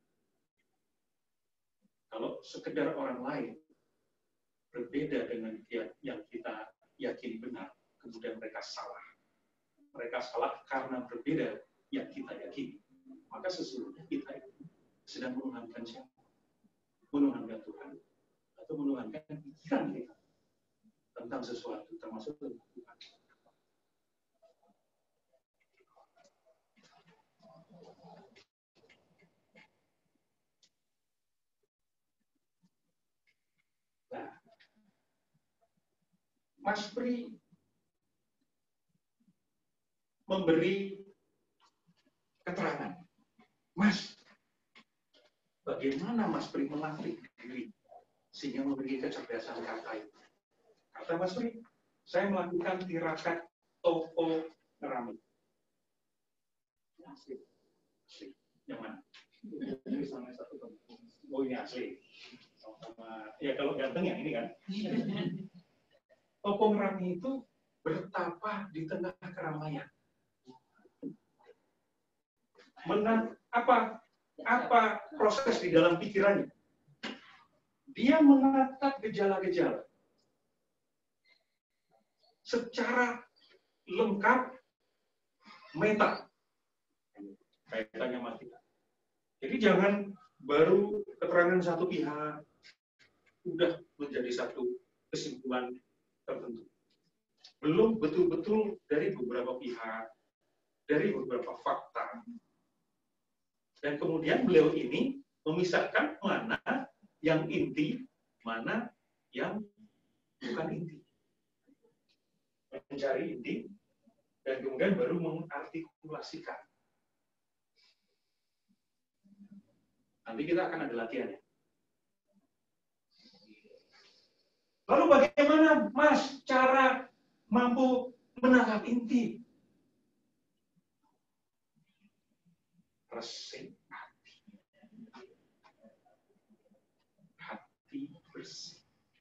Kalau sekedar orang lain berbeda dengan yang kita yakini benar, kemudian mereka salah. Mereka salah karena berbeda yang kita yakini. Maka sesungguhnya kita itu sedang menuhankan siapa? Menuhankan Tuhan. Atau menuhankan pikiran kita tentang sesuatu, termasuk tentang Tuhan. Nah, Mas Pri memberi keterangan. Mas, bagaimana Mas Pri melatih diri sehingga memiliki kecerdasan kata itu? Kata Mas Pri, saya melakukan tirakat topografi. Asli. Asli. Yang mana? Ini sama satu. Oh, ini asli. Sama, ya kalau ganteng yang ini kan. Topografi itu bertapa di tengah keramaian. Menang, apa apa proses di dalam pikirannya? Dia menatap gejala-gejala secara lengkap, meta kaitannya mati. Jadi jangan baru keterangan satu pihak udah menjadi satu kesimpulan tertentu. Belum betul-betul dari beberapa pihak, dari beberapa fakta. Dan kemudian beliau ini memisahkan mana yang inti, mana yang bukan inti. Mencari inti, dan kemudian baru mengartikulasikan. Nanti kita akan ada latihannya. Lalu bagaimana, Mas, cara mampu menangkap inti? Resik hati. Hati bersih.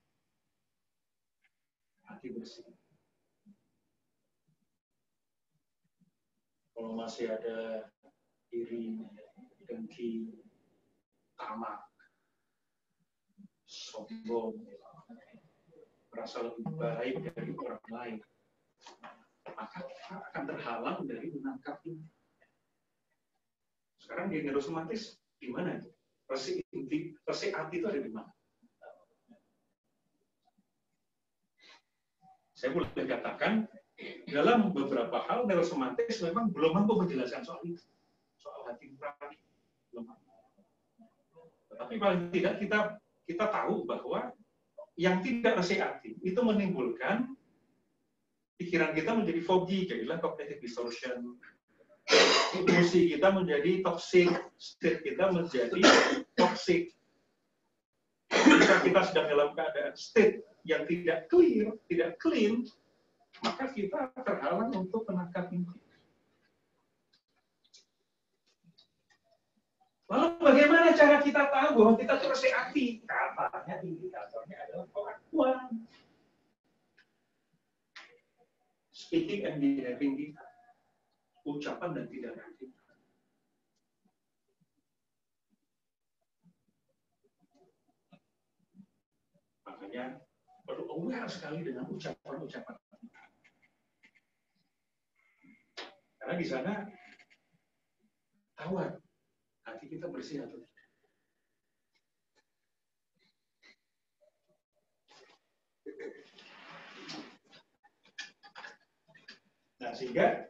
Hati bersih. Kalau masih ada iri, dengki, tamak, sombong, merasa lebih baik dari orang lain, maka kita akan terhalang dari menangkap ini. Sekarang di neurosomatis di mana itu? Resik inti, resik hati itu ada di mana? Saya boleh katakan dalam beberapa hal neurosomatis memang belum mampu menjelaskan soal itu, soal hati nurani belum mampu. Tetapi paling tidak kita kita tahu bahwa yang tidak resik hati itu menimbulkan pikiran kita menjadi foggy, jadilah cognitive distortion. Emosi kita menjadi toxic, state kita menjadi toxic. Jika kita sedang dalam keadaan state yang tidak clear, tidak clean, maka kita terhalang untuk menangkap inti. Lalu bagaimana cara kita tahu bahwa kita itu resik hati? Katanya makanya indikatornya adalah pengakuan. Speaking and behaving kita, ucapan dan tindakan kita. Makanya perlu aware sekali dengan ucapan-ucapan kita. Karena di sana tahuan hati kita bersih atau tidak. Nah, sehingga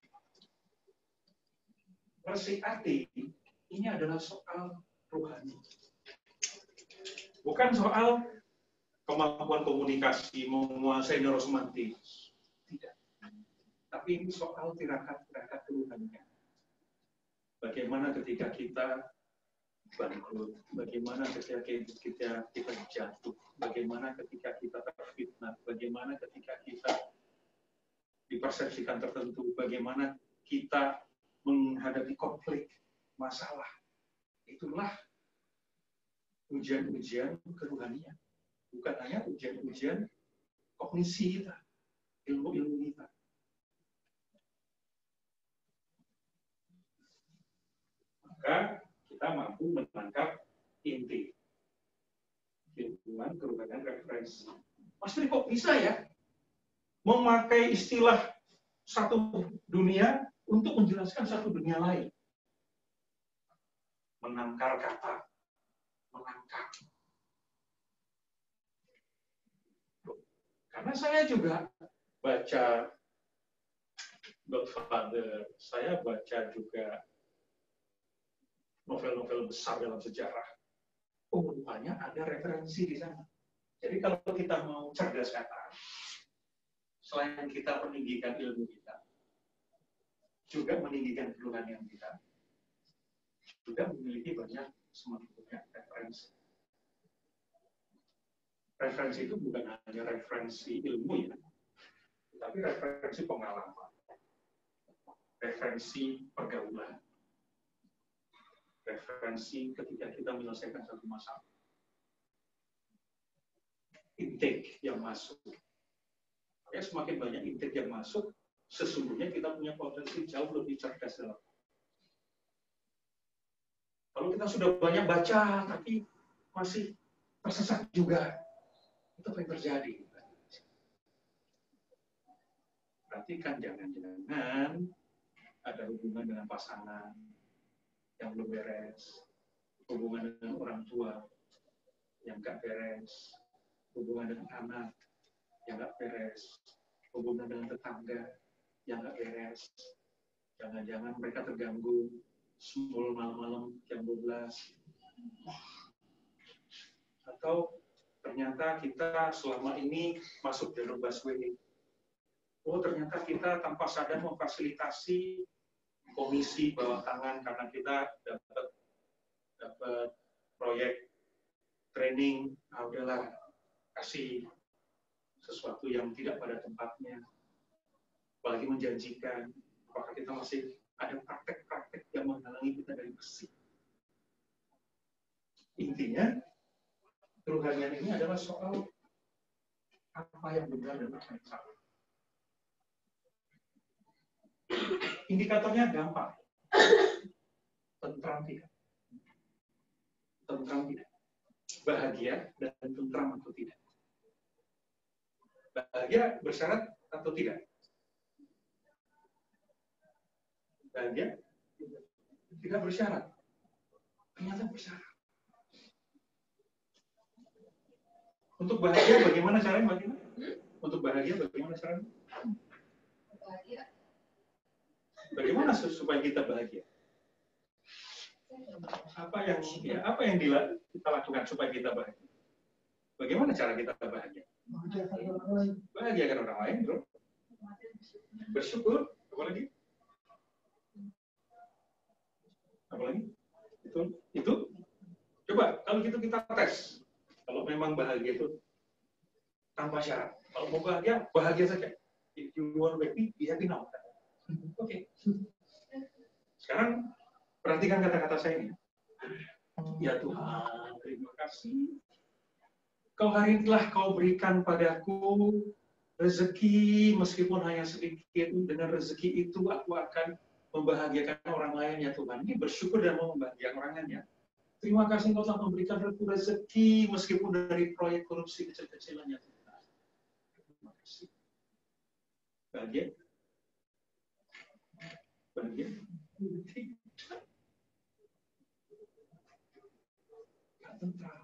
bersih hati ini adalah soal rohani. Bukan soal kemampuan komunikasi, menguasai neurosemantik. Tidak. Tapi ini soal tirakat-tirakat kerohanian. Bagaimana ketika kita bangkrut, bagaimana ketika kita, kita jatuh, bagaimana ketika kita terfitnah, bagaimana ketika kita dipersepsikan tertentu, bagaimana kita menghadapi konflik, masalah. Itulah ujian-ujian kerohanian. Bukan hanya ujian-ujian kognisi kita, ilmu-ilmu kita. Maka kita mampu menangkap inti ilmuwan kerohanian referensi. Mas Tri, kok bisa ya memakai istilah satu dunia untuk menjelaskan satu dunia lain? Menangkar kata, menangkar. Karena saya juga baca Godfather, saya baca juga novel-novel besar dalam sejarah. Oh, rupanya ada referensi di sana. Jadi kalau kita mau cerdas kata, selain kita meninggikan ilmu kita, juga meninggikan kerohanian kita, juga memiliki banyak, semakin banyak referensi. Referensi itu bukan hanya referensi ilmu ya, tapi referensi pengalaman, referensi pergaulan, referensi ketika kita menyelesaikan satu masalah. Intake yang masuk. Ya, semakin banyak intake yang masuk, sesungguhnya kita punya potensi jauh lebih cerdas dalam. Kalau kita sudah banyak baca, tapi masih tersesat juga, itu apa yang terjadi? Berarti kan jangan-jangan ada hubungan dengan pasangan yang belum beres, hubungan dengan orang tua yang nggak beres, hubungan dengan anak yang nggak beres, hubungan dengan tetangga yang nggak beres, jangan-jangan mereka terganggu semul malam-malam jam dua belas, atau ternyata kita selama ini masuk jalur busway, oh ternyata kita tanpa sadar memfasilitasi komisi bawah tangan karena kita dapat dapat proyek training, nah udahlah kasih sesuatu yang tidak pada tempatnya, apalagi menjanjikan. Apakah kita masih ada praktek-praktek yang menghalangi kita dari bersih? Intinya, kerohanian ini adalah soal apa yang benar dan apa yang salah. Indikatornya gampang. Tentram tidak. Tentram tidak. Bahagia dan tentram atau tidak. Bahagia bersyarat atau tidak? Bahagia tidak bersyarat. Ternyata bersyarat. Untuk bahagia bagaimana caranya? Bagaimana? Untuk bahagia bagaimana caranya?
Bahagia.
Bagaimana supaya kita bahagia? Apa yang ya, apa yang kita lakukan supaya kita bahagia? Bagaimana cara kita bahagia? Bahagiakan orang lain, bro. Bersyukur, apa lagi? Apa lagi? Itu, itu. Coba kalau gitu kita tes. Kalau memang bahagia itu tanpa syarat. Kalau mau bahagia, bahagia saja. If you want to be happy, be happy now. Oke. Okay. Sekarang perhatikan kata-kata saya ini. Ya Tuhan, terima kasih Kau hari ini telah kau berikan padaku rezeki, meskipun hanya sedikit. Dengan rezeki itu aku akan membahagiakan orang lain ya Tuhan. Ini bersyukur dan mau membahagiakan orang lain ya. Terima kasih Engkau telah memberikan rezeki, meskipun dari proyek korupsi kecil-kecilan ya Tuhan. Terima kasih. Bahagia? Bahagia? Tentram.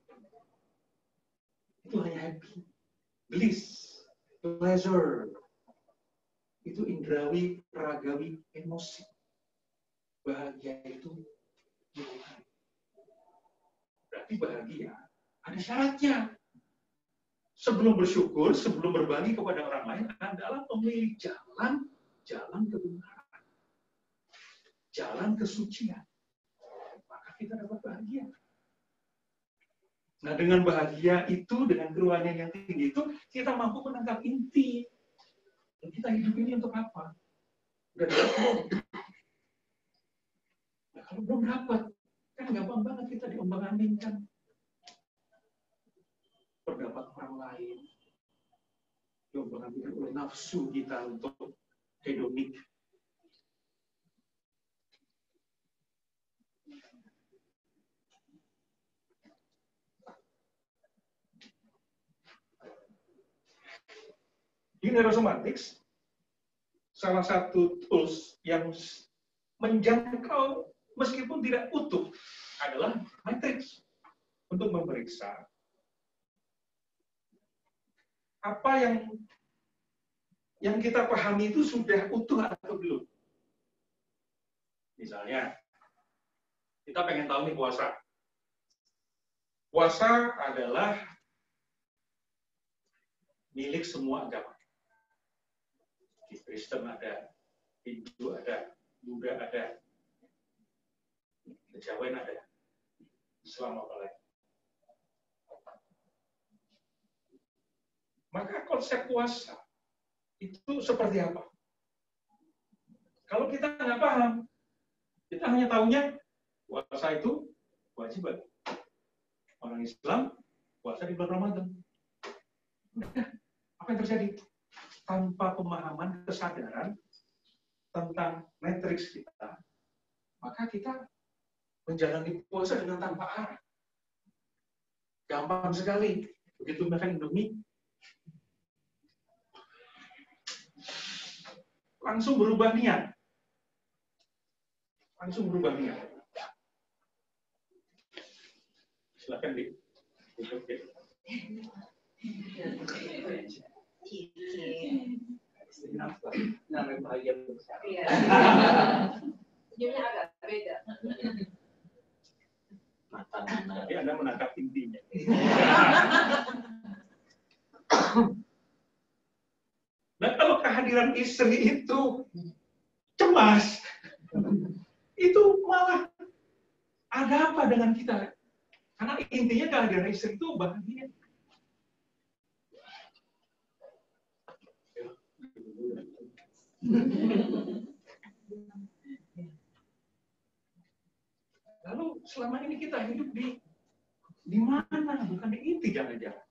Itu hanya happy, bliss, pleasure. Itu indrawi, ragawi, emosi. Bahagia itu bukan. Berarti bahagia ada syaratnya. Sebelum bersyukur, sebelum berbagi kepada orang lain adalah memilih jalan, jalan kebenaran, jalan kesucian. Maka kita dapat bahagia. Nah, dengan bahagia itu, dengan keruanian yang tinggi itu, kita mampu menangkap inti. Dan kita hidup ini untuk apa? Udah dapat belum? Nah, kalau belum dapat, kan gampang banget kita diombang-ambingkan. Pendapat orang lain, diombang-ambingkan oleh nafsu kita untuk hedonik. Di neurosemantics, salah satu tools yang menjangkau meskipun tidak utuh adalah matrix untuk memeriksa apa yang yang kita pahami itu sudah utuh atau belum. Misalnya, kita pengen tahu nih puasa. Puasa adalah milik semua agama. Di Kristen ada, Hindu ada, Buddha ada, Kejawen ada, Islam apa lagi. Maka konsep puasa itu seperti apa? Kalau kita nggak paham, kita hanya tahunya puasa itu kewajiban. Orang Islam puasa di bulan Ramadan. Apa yang terjadi? Tanpa pemahaman, kesadaran tentang matriks kita, maka kita menjalani puasa dengan tanpa arah. Gampang sekali. Begitu makan Indomie, langsung berubah niat. Langsung berubah niat. Silakan di.
Namanya bahagia besar.
Iya. Senyumnya agak beda.
Jadi Anda menangkap intinya. Nah, kalau kehadiran istri itu cemas, itu malah ada apa dengan kita? Karena intinya kehadiran istri itu bahagia. Lalu selama ini kita hidup di di mana? Bukan di inti jangan-jangan.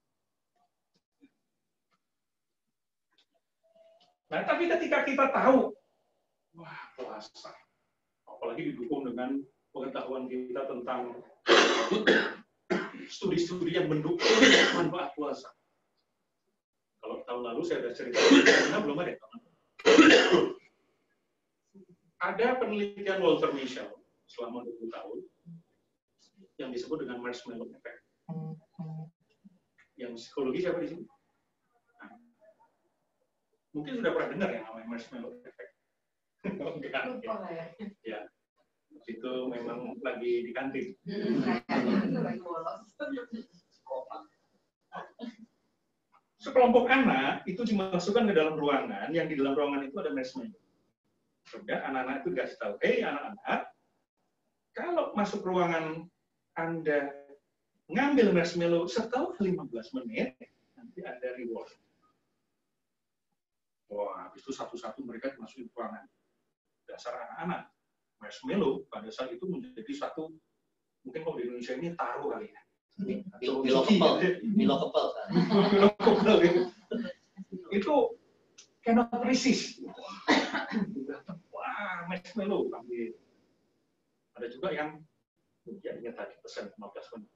Nah, tapi ketika kita tahu, wah puasa, apalagi didukung dengan pengetahuan kita tentang studi-studi yang mendukung manfaat puasa. Kalau tahun lalu saya sudah cerita, karena belum ada tahun lalu. Ada penelitian Walter Mischel selama dua puluh tahun yang disebut dengan marshmallow effect. Yang psikologi siapa di sini? Nah, mungkin sudah pernah dengar yang namanya marshmallow effect. Enggak, ya. Ya. Itu memang lagi di kantin. Sekelompok anak itu dimasukkan ke dalam ruangan, yang di dalam ruangan itu ada marshmallow. Kemudian anak-anak itu dikasih tahu, hei anak-anak, kalau masuk ruangan Anda ngambil marshmallow setelah lima belas menit, nanti ada reward. Wah, habis itu satu-satu mereka dimasukin ke ruangan. Dasar anak-anak, marshmallow pada saat itu menjadi satu, mungkin kalau di Indonesia ini taruh kali ya,
Milo Milo kepel, Milo kepel.
Milo kepel itu. Itu cannot resist. Wah, marshmallow ambil. Ada juga yang ya ingat tadi pesan lima belas menit.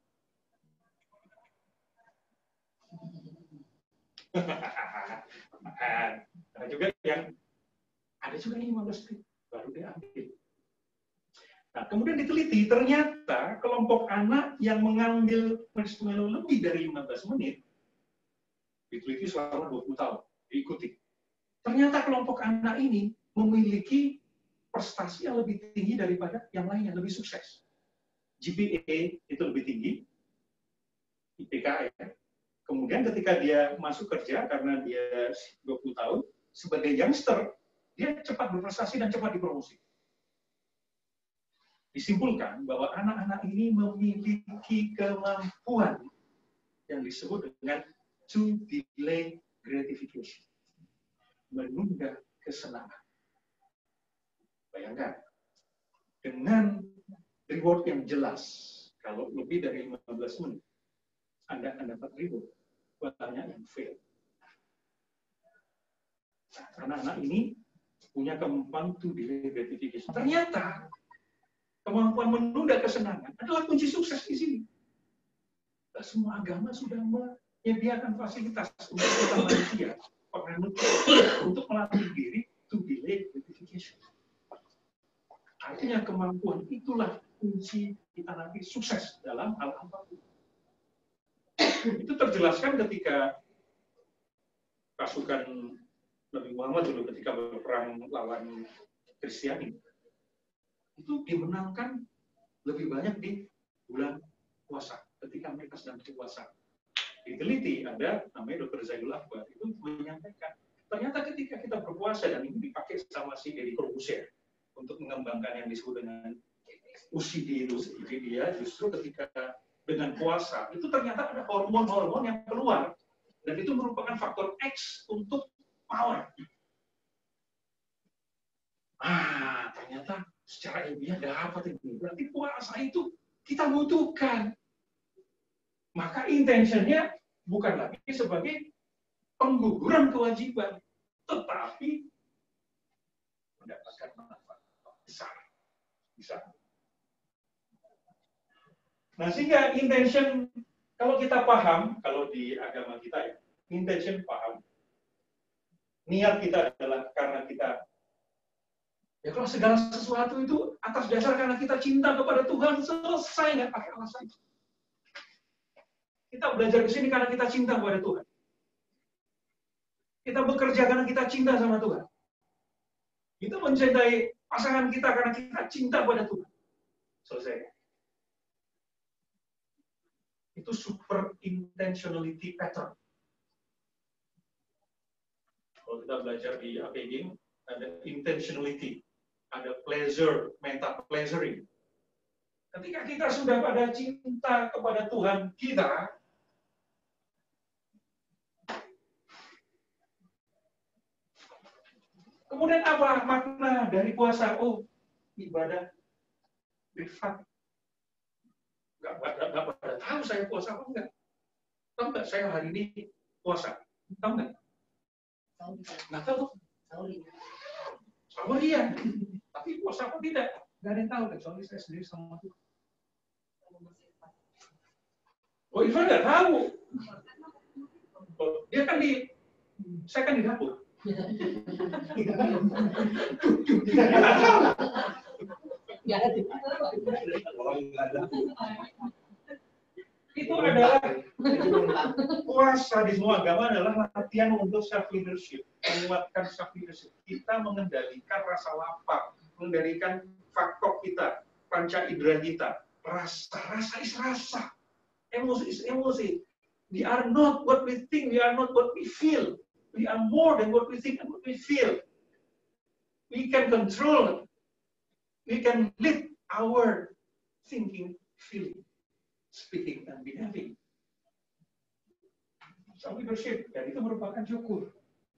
Ada juga yang ada juga yang lima belas menit baru diambil. Nah, kemudian diteliti, ternyata kelompok anak yang mengambil marshmallow lebih dari lima belas menit diteliti selama dua puluh tahun, diikuti. Ternyata kelompok anak ini memiliki prestasi yang lebih tinggi daripada yang lainnya, lebih sukses. G P A itu lebih tinggi, I P K ya. Kemudian ketika dia masuk kerja, karena dia dua puluh tahun, sebagai youngster, dia cepat berprestasi dan cepat dipromosi. Disimpulkan bahwa anak-anak ini memiliki kemampuan yang disebut dengan to delay gratification. Menunda kesenangan. Bayangkan, dengan reward yang jelas, kalau lebih dari lima belas menit, Anda akan dapat reward. Banyak yang fail. Anak-anak ini punya kemampuan to delay gratification. Ternyata, kemampuan menunda kesenangan adalah kunci sukses di sini. Dan semua agama sudah menyediakan fasilitas untuk kita manusia, penganut untuk melatih diri to delay gratification. Artinya kemampuan itulah kunci kita nanti sukses dalam hal apapun. Itu terjelaskan ketika pasukan Nabi Muhammad dulu ketika berperang lawan Kristiani. Itu dimenangkan lebih banyak di bulan puasa, ketika mereka sedang berpuasa. Diteliti, ada namanya dokter Zaidul Akbar, itu menyampaikan, ternyata ketika kita berpuasa, dan ini dipakai sama si Deddy Corbuzier, untuk mengembangkan yang disebut dengan U C D itu, jadi dia justru ketika dengan puasa, itu ternyata ada hormon-hormon yang keluar, dan itu merupakan faktor X untuk power. Ah, ternyata secara ilmiah dapat ini. Berarti puasa itu kita butuhkan. Maka intentionnya bukan lagi sebagai pengguguran kewajiban, tetapi mendapatkan manfaat besar. Bisa. Nah, sehingga intention, kalau kita paham, kalau di agama kita ya, intention paham. Niat kita adalah karena kita, ya kalau segala sesuatu itu atas dasar karena kita cinta kepada Tuhan, selesai, nggak pakai alasan. Kita belajar ke sini karena kita cinta kepada Tuhan. Kita bekerja karena kita cinta sama Tuhan. Kita mencintai pasangan kita karena kita cinta kepada Tuhan. Selesai. Itu super intentionality pattern. Kalau kita belajar di A P G, ada intentionality, ada pleasure, meta pleasuring. Ketika kita sudah pada cinta kepada Tuhan kita, kemudian apa makna dari puasa? Oh, ibadah privat. Gak, gak, gak pada tahu saya puasa apa enggak. Tahu nggak saya hari ini puasa? Tahu nggak? Nggak tahu. Sama dia. Tapi puasa apa tidak? Gak ada yang tahu kecuali saya sendiri sama Tuhan. Oh, Ivan nggak tahu. Oh, dia kan di, saya kan di dapur. Itu adalah puasa di semua agama adalah latihan untuk self leadership, menguatkan self leadership. Kita mengendalikan rasa lapar, mengendalikan faktor kita, panca indera kita, rasa, rasa is rasa, emosi is emosi. We are not what we think, we are not what we feel. We are more than what we think and what we feel. We can control, we can lead our thinking, feeling, speaking, and behaving. Self leadership, dan itu merupakan syukur.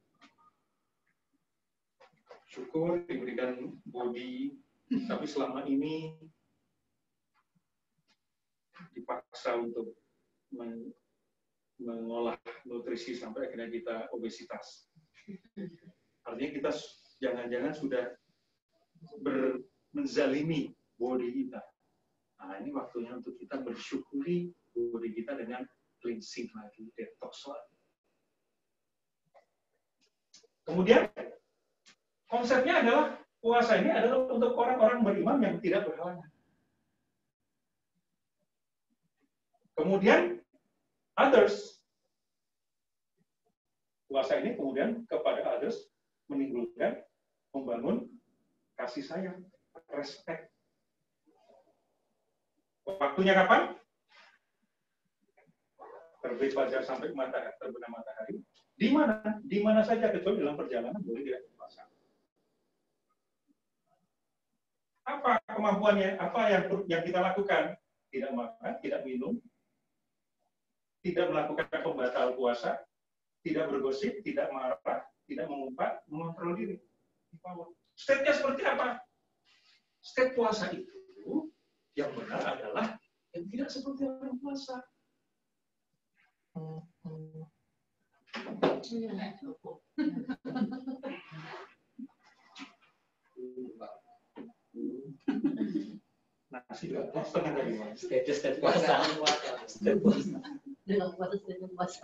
Syukur diberikan body, tapi selama ini dipaksa untuk men mengolah nutrisi sampai akhirnya kita obesitas. Artinya kita jangan-jangan sudah ber, menzalimi body kita. Nah, ini waktunya untuk kita bersyukuri body kita dengan cleansing lagi, detox lagi. Kemudian konsepnya adalah puasa ini adalah untuk orang-orang beriman yang tidak berhalangan. Kemudian others, puasa ini kemudian kepada others menimbulkan, membangun kasih sayang, respect. Waktunya kapan? Terbit fajar sampai matahari, terbenam matahari. Di mana? Di mana saja kecuali dalam perjalanan boleh tidak puasa. Apa kemampuannya? Apa yang yang kita lakukan? Tidak makan, tidak minum, tidak melakukan pembatal puasa, tidak bergosip, tidak marah, tidak mengumpat, mengontrol diri. Step-nya seperti apa? Step puasa itu yang benar adalah yang tidak seperti orang puasa. Nasi juga setengah dari
Step-step puasa. Step puasa.
Dengan puasa dengan puasa.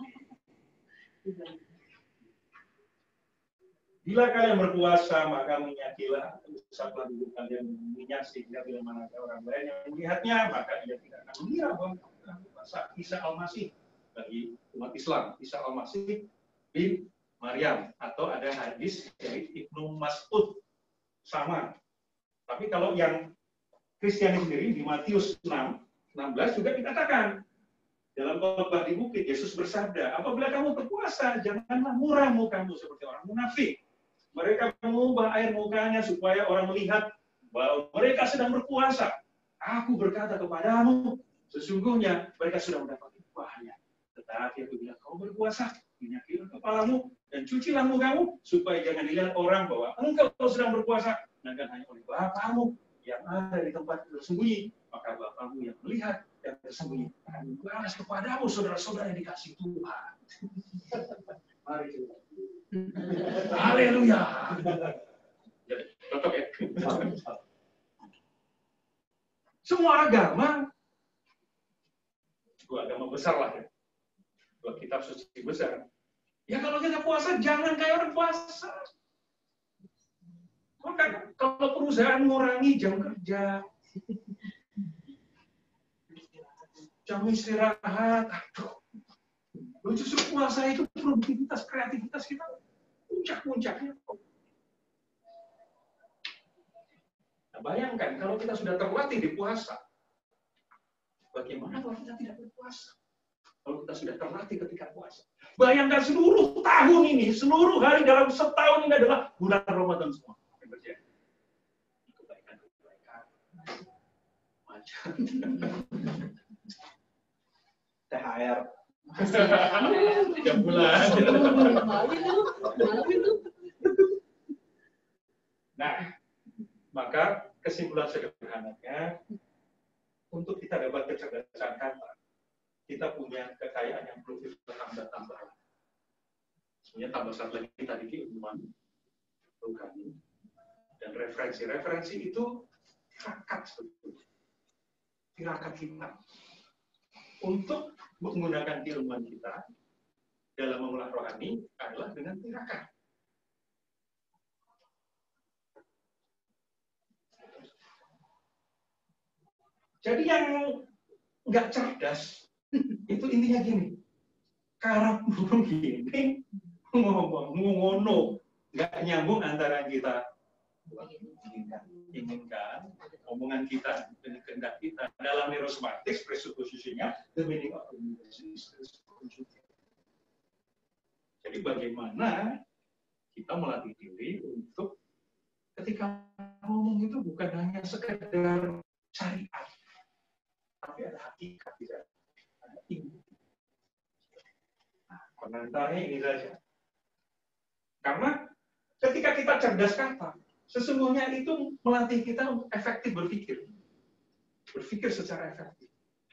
Bila kalian berpuasa, maka minyakilah usaplah dulu kalian minyak sehingga bila mana ada orang lain yang melihatnya, maka dia tidak akan mengira bahwa puasa Isa Al-Masih bagi umat Islam. Isa Al-Masih bin Maryam, atau ada hadis dari Ibnu Mas'ud sama. Tapi kalau yang Kristiani sendiri di Matius enam, enam belas juga dikatakan dalam khotbah di bukit Yesus bersabda, apabila kamu berpuasa, janganlah muram mukamu seperti orang munafik. Mereka mengubah air mukanya supaya orang melihat bahwa mereka sedang berpuasa. Aku berkata kepadamu, sesungguhnya mereka sudah mendapat upahnya. Tetapi apabila kau berpuasa, minyakilah kepalamu dan cucilah mukamu supaya jangan dilihat orang bahwa engkau sedang berpuasa, melainkan hanya oleh Bapamu yang ada di tempat tersembunyi. Maka Bapamu yang melihat dan tersembunyi akan membalas kepadamu, saudara-saudara yang dikasih Tuhan. Mari kita. Haleluya. Cocok ya. Semua agama, dua agama besar lah ya. Dua kitab suci besar. Ya kalau kita puasa, jangan kayak orang puasa. Maka kalau perusahaan mengurangi jam kerja, jam istirahat, aduh. Justru puasa itu produktivitas, kreativitas kita puncak-puncaknya. Nah, bayangkan kalau kita sudah terlatih di puasa, bagaimana kalau kita tidak berpuasa? Kalau kita sudah terlatih ketika puasa. Bayangkan seluruh tahun ini, seluruh hari dalam setahun ini adalah bulan Ramadan semua. Apa yang terjadi? Kebaikan-kebaikan. Macam. T H R. Tiga bulan. Nah, maka kesimpulan sederhananya, untuk kita dapat kecerdasan kata, kita punya kekayaan yang perlu kita tambah-tambah. Sebenarnya tambah satu lagi tadi keilmuan, rohani, dan referensi. Referensi itu tirakat sebetulnya. Tirakat kita. Untuk menggunakan keilmuan kita dalam mengolah rohani adalah dengan tirakat. Jadi yang nggak cerdas, itu intinya gini, karep burung gini, ngomong ngono, nggak nyambung antara kita inginkan, inginkan, omongan kita dan kehendak kita. Dalam neurosemantik, presupposisinya, the meaning of the universe is. Jadi bagaimana kita melatih diri untuk ketika ngomong itu bukan hanya sekedar syariat, tapi ada hakikat di sana, ada ilmu. Nah, pengantarnya ini saja. Karena ketika kita cerdas kata, sesungguhnya itu melatih kita untuk efektif berpikir. Berpikir secara efektif.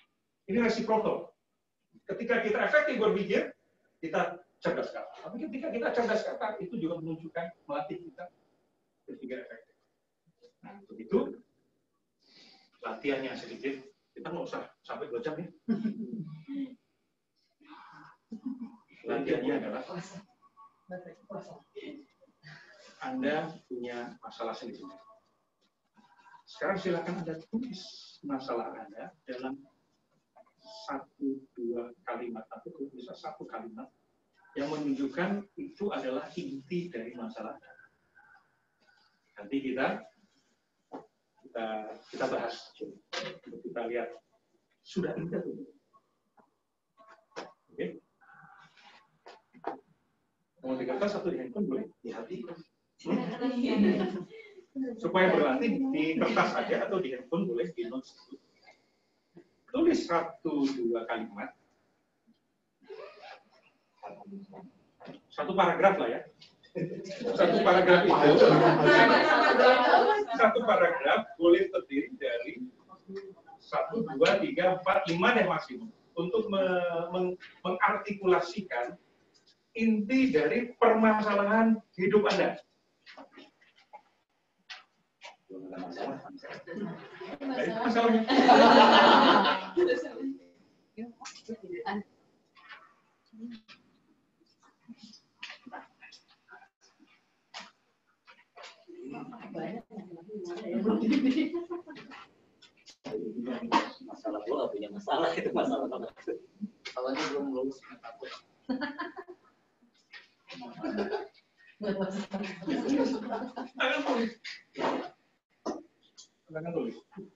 Ini resiprokal. Ketika kita efektif berpikir, kita cerdas kata. Tapi ketika kita cerdas kata, itu juga menunjukkan melatih kita berpikir efektif. Nah, begitu latihannya sedikit, kita nggak usah sampai dua jam ya. Latihannya adalah Anda punya masalah sendiri. Sekarang silakan Anda tulis masalah Anda dalam satu dua kalimat atau kalau bisa satu kalimat yang menunjukkan itu adalah inti dari masalah. Nanti kita kita kita bahas, kita lihat sudah inti itu. Oke? Mau di kertas atau di handphone boleh? Di hati. Hmm? Supaya berlatih di kertas aja atau di handphone boleh, di notes. Tulis satu dua kalimat, satu paragraf lah ya, satu paragraf itu, satu paragraf boleh terdiri dari satu dua tiga empat lima deh maksimum untuk me meng mengartikulasikan inti dari permasalahan hidup Anda. Dari masalahnya.
Masalah gua nggak punya masalah, itu masalah banget. Soalnya belum lulus takut.
Tangan tulis. Tangan tulis.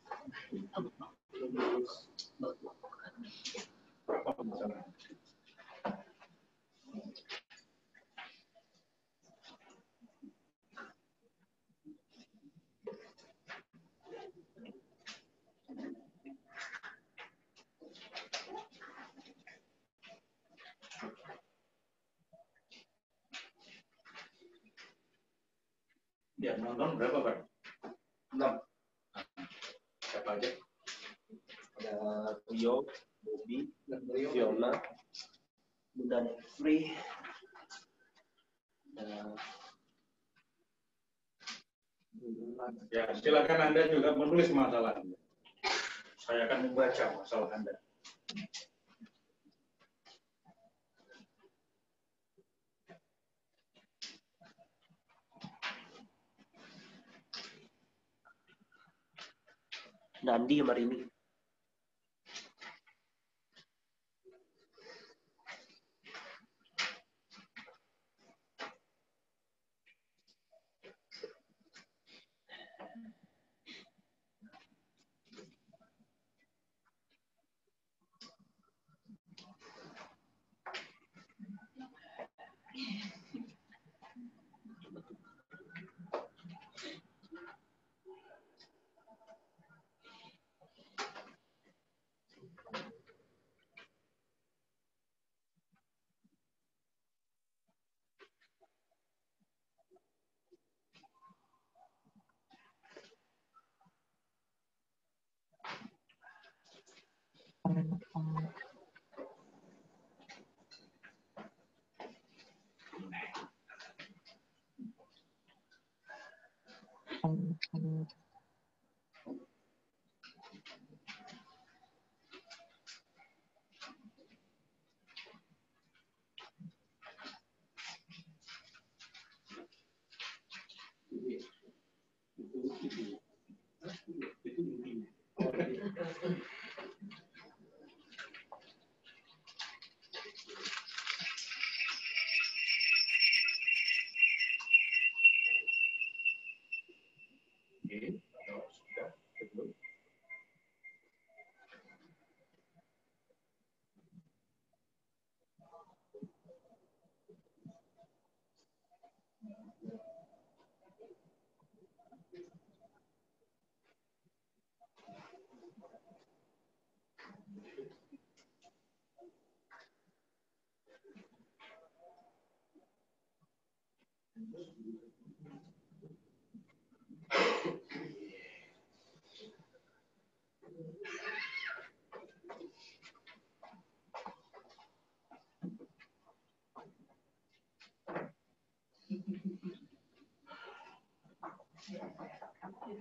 Berapa masalah? Ya, nonton berapa, Pak?
Enam.
Siapa aja?
Ada Rio, Bobby, Fiona, Bunda Free, dan
Ya, silakan Anda juga menulis masalah Anda. Saya akan membaca masalah Anda.
Nandi sama Rini.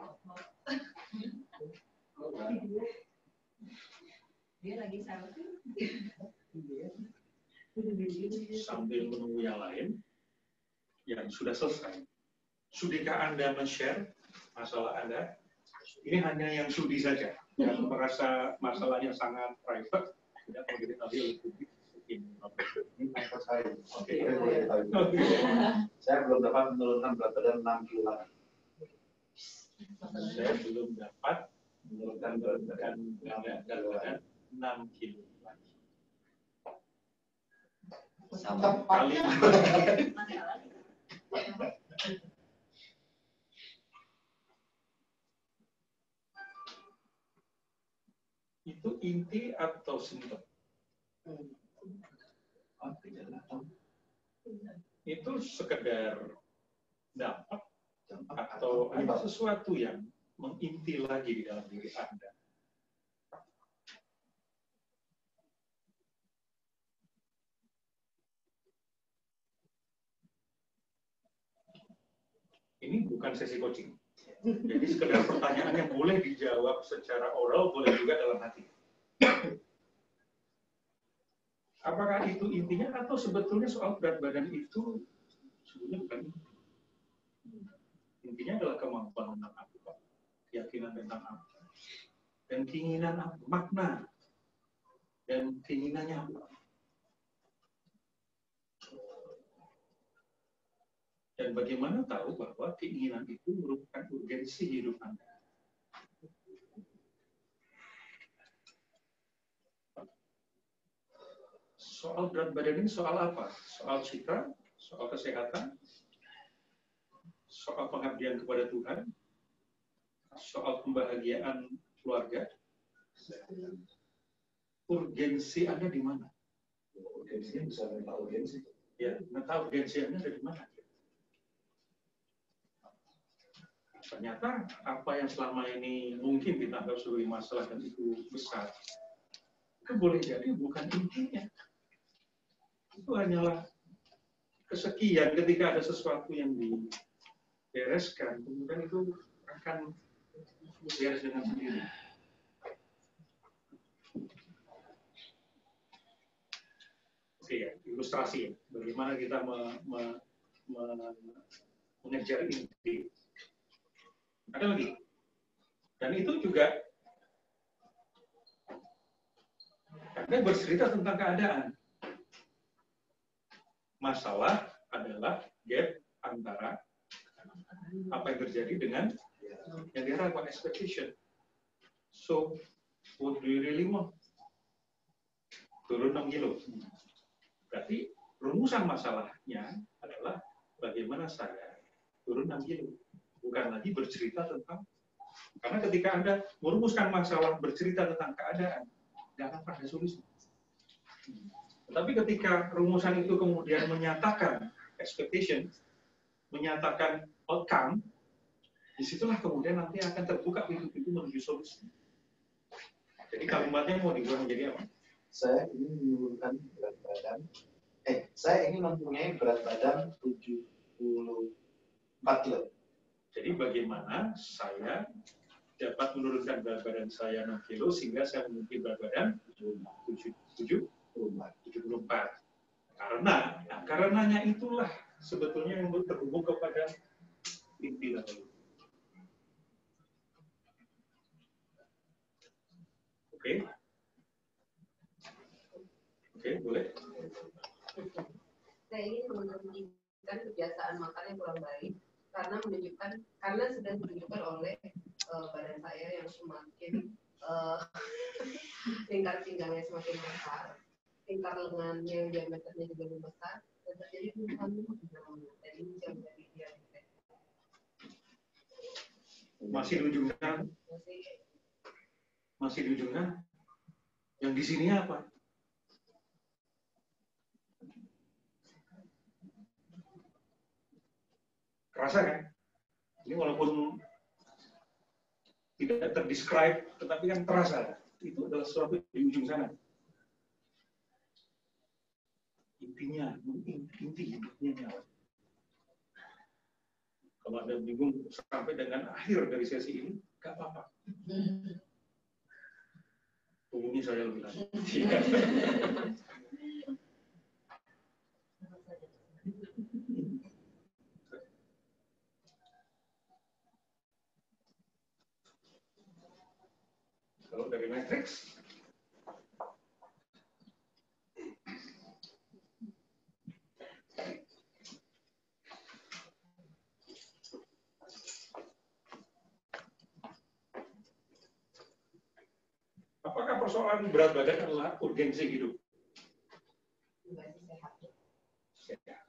Dia lagi selfie.
Sambil menunggu yang lain yang sudah selesai. Sudahkah Anda men-share masalah Anda? Ini hanya yang sudi saja. Yang merasa masalahnya sangat private, tidak mau diketahui oleh publik.
Ini menurut saya. Oke, saya boleh tahu. Saya belum dapat menurunkan berat badan enam kilo.
Saya belum dapat menurunkan berat badan enam kilo.
Sama.
Kali itu inti atau simptom? Itu sekedar dampak atau ada sesuatu yang menginti lagi di dalam diri Anda. Ini bukan sesi coaching. Jadi sekedar pertanyaan yang boleh dijawab secara oral, boleh juga dalam hati. Apakah itu intinya atau sebetulnya soal berat badan itu sebetulnya bukan inti. Intinya adalah kemampuan tentang apa, keyakinan tentang apa, dan keinginan apa, makna, dan keinginannya apa. Dan bagaimana tahu bahwa keinginan itu merupakan urgensi hidup Anda. Soal berat badan ini soal apa? Soal citra, soal kesehatan, soal pengabdian kepada Tuhan, soal kebahagiaan keluarga. Urgensi Anda di mana?
Urgensi bisa minta urgensi.
Ya, minta urgensi Anda ada di mana? Ternyata apa yang selama ini mungkin kita anggap sebagai masalah dan itu besar, itu boleh jadi bukan intinya. Itu hanyalah kesekian ketika ada sesuatu yang dibereskan, kemudian itu akan beres dengan sendiri. Oke ya, ilustrasi ya, bagaimana kita me, me, me, mengejar inti. Ada lagi. Dan itu juga Anda bercerita tentang keadaan. Masalah adalah gap antara apa yang terjadi dengan yang diharapkan, expectation. So, what do you really want? Turun enam kilo. Berarti rumusan masalahnya adalah bagaimana saya turun enam kilo. Bukan lagi bercerita tentang, karena ketika Anda merumuskan masalah bercerita tentang keadaan, nggak akan ada solusi. Tapi ketika rumusan itu kemudian menyatakan expectation, menyatakan outcome, disitulah kemudian nanti akan terbuka pintu-pintu menuju solusi. Jadi kalimatnya mau dibuat menjadi apa?
Saya ingin menurunkan berat badan, eh, saya ingin mempunyai berat badan tujuh puluh empat kilo.
Jadi bagaimana saya dapat menurunkan berat badan saya enam kilo sehingga saya memiliki berat badan tujuh puluh empat. Karena, nah, karenanya itulah sebetulnya yang terhubung kepada inti tadi. Oke, oke, boleh.
Saya ingin menurunkan kebiasaan makan yang kurang baik karena menunjukkan karena sudah ditunjukkan oleh uh, badan saya yang semakin uh, lingkar pinggangnya semakin besar, lingkar lengannya yang diameternya juga lebih besar, dan terjadi penurunan di dalamnya. Dan ini jauh dari diabetes.
Masih di ujungnya? Masih di ujungnya? Yang di sini apa? Kerasa kan? Ini walaupun tidak terdescribe, tetapi kan terasa. Itu adalah sesuatu di ujung sana. Intinya, inti hidupnya nyawa. Kalau Anda bingung sampai dengan akhir dari sesi ini, nggak apa-apa. Hubungi saya lebih lanjut. Kalau dari matriks, apakah persoalan berat badan adalah urgensi hidup? Sehat.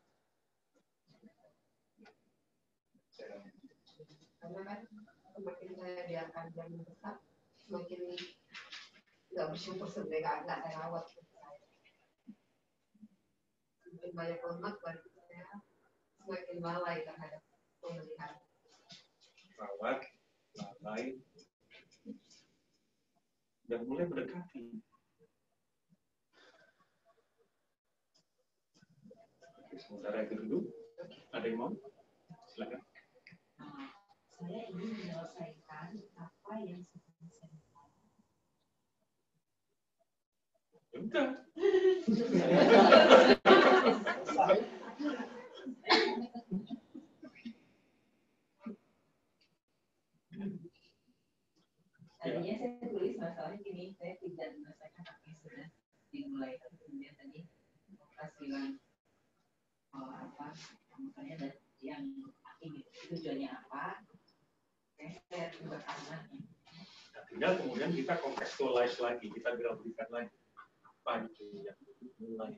Karena kan semakin saya diakan dan besar, semakin nggak bersyukur sebenarnya nggak saya rawat. Semakin banyak lemak, berarti saya semakin lalai terhadap pemeliharaan.
Rawat, lalai, dan mulai mendekati. Oke, sementara itu dulu. Ada yang mau? Silakan.
Nah, saya ingin menyelesaikan apa yang sedang saya lakukan.
Udah.
Tadinya saya tulis masalahnya gini, saya tidak menyelesaikan apa yang sudah dimulai, tapi kemudian tadi Bapak bilang oh, apa, makanya ada yang ini tujuannya apa, saya coba karena
Tinggal kemudian kita contextualize lagi, kita bilang berikan lagi apa itu yang mulai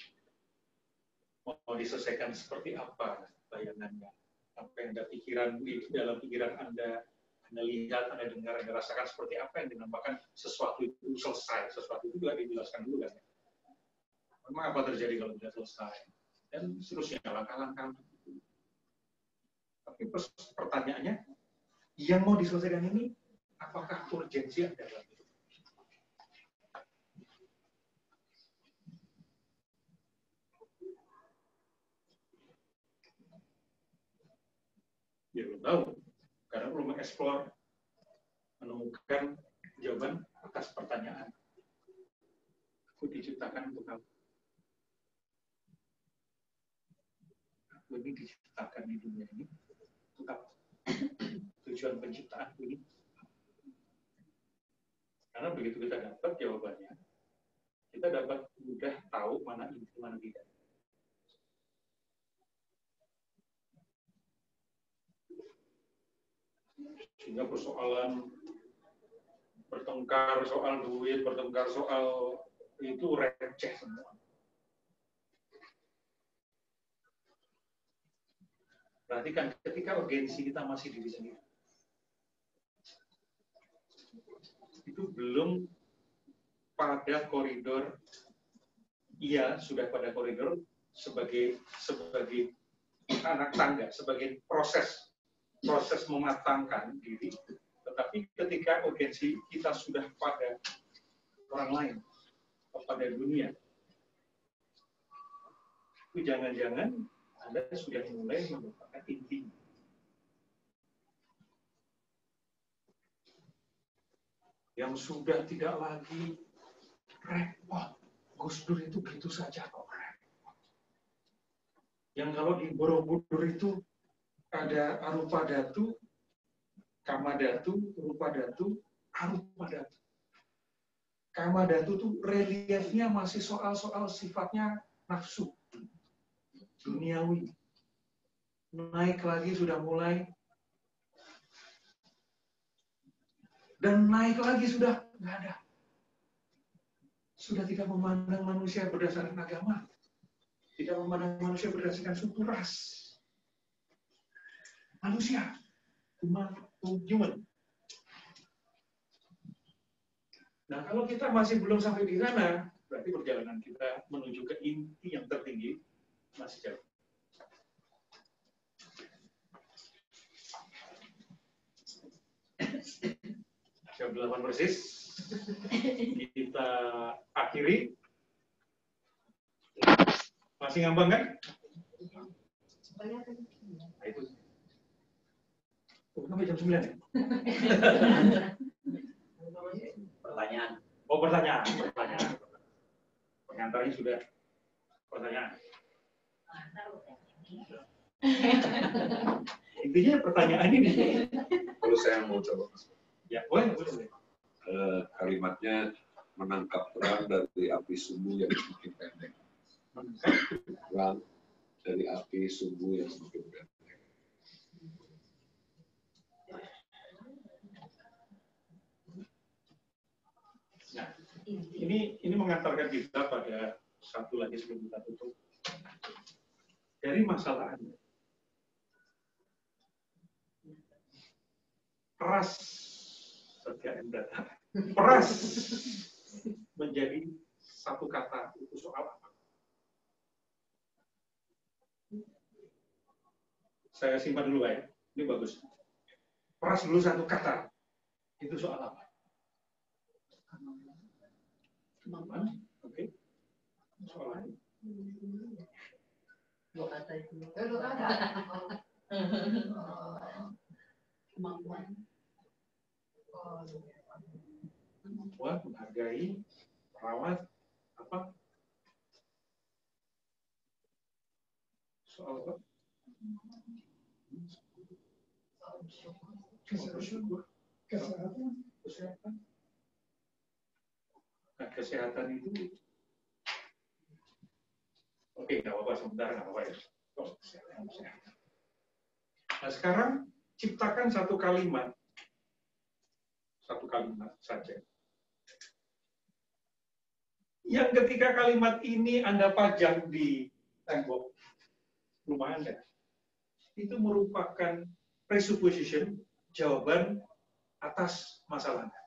mau diselesaikan seperti apa bayangannya, apa yang ada pikiran di dalam pikiran Anda. Anda lihat, Anda dengar, Anda rasakan seperti apa yang dinamakan sesuatu itu selesai. Sesuatu itu juga dijelaskan dulu kan. Memang apa terjadi kalau tidak selesai? Dan seterusnya, langkah-langkah. Tapi pertanyaannya, yang mau diselesaikan ini, apakah urgensi ada dalam hidup? Ya belum tahu. Karena belum mengeksplor, menemukan jawaban atas pertanyaan. Aku diciptakan untuk apa? Aku ini diciptakan di dunia ini untuk apa? Tujuan penciptaan ini. Karena begitu kita dapat jawabannya, kita dapat mudah tahu mana inti, mana tidak. Sehingga persoalan bertengkar soal duit, bertengkar soal itu receh semua. Perhatikan ketika urgensi kita masih diri sendiri. Itu belum pada koridor, iya sudah pada koridor sebagai sebagai anak tangga, sebagai proses proses mematangkan diri, tetapi ketika urgensi kita sudah pada orang lain, kepada dunia, itu jangan-jangan Anda sudah mulai melupakan inti. Yang sudah tidak lagi repot. Gus Dur itu gitu saja kok repot. Yang kalau di Borobudur itu ada arupa datu, kama datu, rupa datu, arupa datu. Kama datu itu reliefnya masih soal-soal sifatnya nafsu, duniawi. Naik lagi sudah mulai, dan naik lagi sudah nggak ada. Sudah tidak memandang manusia berdasarkan agama, tidak memandang manusia berdasarkan suku ras. Manusia, human, human. Nah, kalau kita masih belum sampai di sana, berarti perjalanan kita menuju ke inti yang tertinggi masih jauh. Jam delapan persis, kita akhiri. Masih ngambang kan? Nah, itu. Sampai jam sembilan ya?
Pertanyaan.
Oh, pertanyaan. Pertanyaan. Pengantarnya sudah. Pertanyaan. Intinya pertanyaan ini.
Kalau saya mau coba.
Ya, boleh, boleh.
Uh, kalimatnya menangkap terang dari api sumbu yang semakin pendek. Terang dari api sumbu yang semakin pendek.
Nah, ini ini mengantarkan kita pada satu lagi sebelum kita tutup. Dari masalah Anda. Peras setiap data. Peras menjadi satu kata itu soal apa? Saya simpan dulu ya. Ini bagus. Peras dulu satu kata. Itu soal apa? Kemampuan. Oke. Okay. Soal lain.
Dua kata itu. Dua kata. Kemampuan.
Kemampuan, menghargai, merawat, apa? Soal apa?
Kesehatan. Kesehatan.
Kesehatan. Nah, kesehatan itu, oke, nggak apa-apa sebentar, nggak apa-apa ya. Oh, kesehatan, kesehatan. Nah, sekarang ciptakan satu kalimat, satu kalimat saja. Yang ketika kalimat ini Anda pajang di tembok rumah Anda, itu merupakan presupposition, jawaban atas masalah Anda.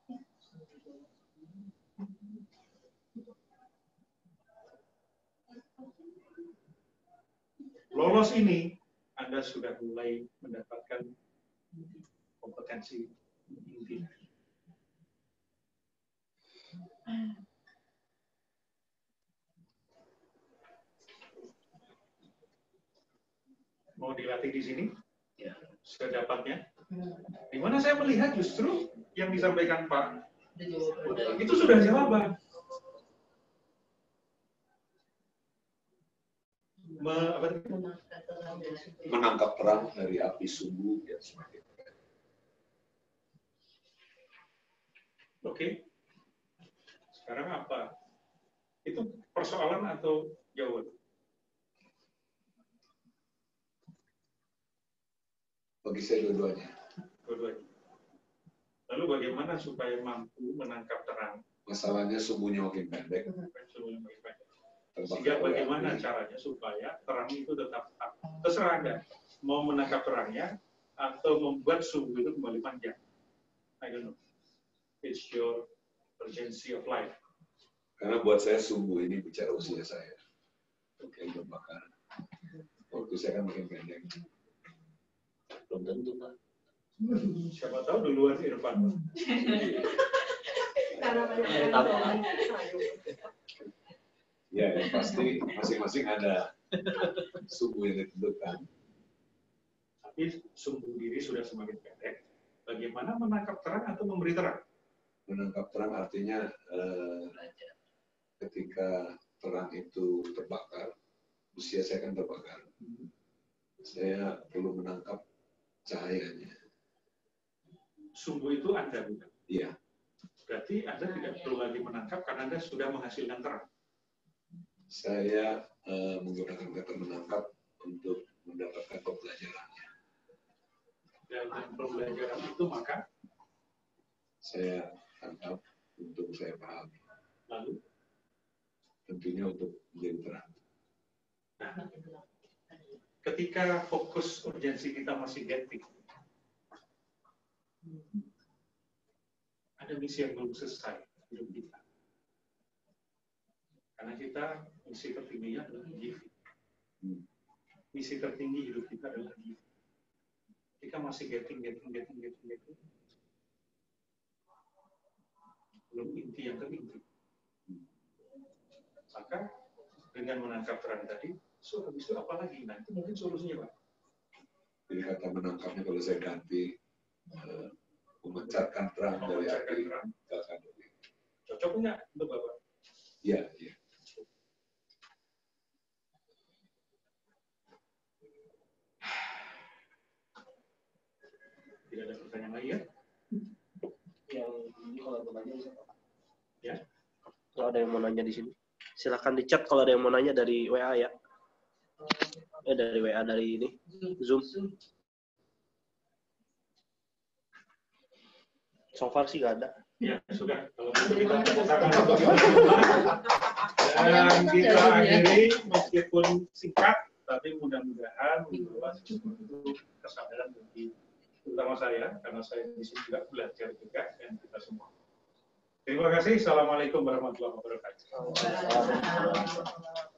Lolos ini, Anda sudah mulai mendapatkan kompetensi inti. Mau dilatih di sini?
Ya.
Sedapatnya. Di mana saya melihat justru yang disampaikan Pak,
Udah.
itu sudah jawaban. Me, apa,
menangkap terang dari api sumbu yang semakin pendek.
Oke. Sekarang apa? Itu persoalan atau jawaban?
Bagi saya dua-duanya.
Dua-duanya. Lalu bagaimana supaya mampu menangkap terang?
Masalahnya sumbunya makin pendek.
Sumbunya makin pendek. Sehingga bagaimana caranya supaya terang itu tetap tetap. Terserah Anda mau menangkap terangnya atau membuat sumbu itu kembali panjang. I don't know. It's your urgency of life.
Karena buat saya sumbu ini bicara usia saya. Oke, berbakar. Waktu saya kan makin pendek.
Belum tentu, Pak.
Siapa tahu duluan Irfan.
Ya, yang pasti masing-masing ada sumbu yang ditentukan.
Tapi sumbu diri sudah semakin pendek. Bagaimana menangkap terang atau memberi terang?
Menangkap terang artinya eh, ketika terang itu terbakar, usia saya kan terbakar. Saya perlu menangkap cahayanya.
Sumbu itu Anda bukan?
Iya.
Berarti Anda tidak perlu lagi menangkap karena Anda sudah menghasilkan terang.
Saya uh, menggunakan kata menangkap untuk mendapatkan pembelajarannya.
Dan pembelajaran itu maka
saya tangkap untuk saya pahami.
Lalu
tentunya untuk menjadi terang.
Nah, ketika fokus urgensi kita masih getting, ada misi yang belum selesai hidup kita. Karena kita misi tertingginya adalah giving. Misi tertinggi hidup kita adalah giving. Kita masih getting, getting, getting, getting, getting. Belum inti yang terinti. Maka dengan menangkap terang tadi, so habis itu apa lagi? Nah itu mungkin solusinya Pak.
Jadi kata menangkapnya kalau saya ganti uh, memencatkan terang dari api.
Cocok nggak untuk Bapak?
Iya, iya.
Tidak ada pertanyaan lagi ya?
Yang ini kalau bertanya bisa Pak.
Ya.
Kalau ada yang mau nanya di sini, silakan di chat kalau ada yang mau nanya dari W A ya. Eh dari W A dari ini Zoom. So far sih nggak ada.
Ya sudah. Kalau begitu kita katakan dan kita akhiri meskipun singkat, tapi mudah-mudahan membawa sesuatu kesadaran bagi terutama saya, karena saya di sini juga belajar juga dan kita semua. Terima kasih. Assalamualaikum warahmatullahi wabarakatuh.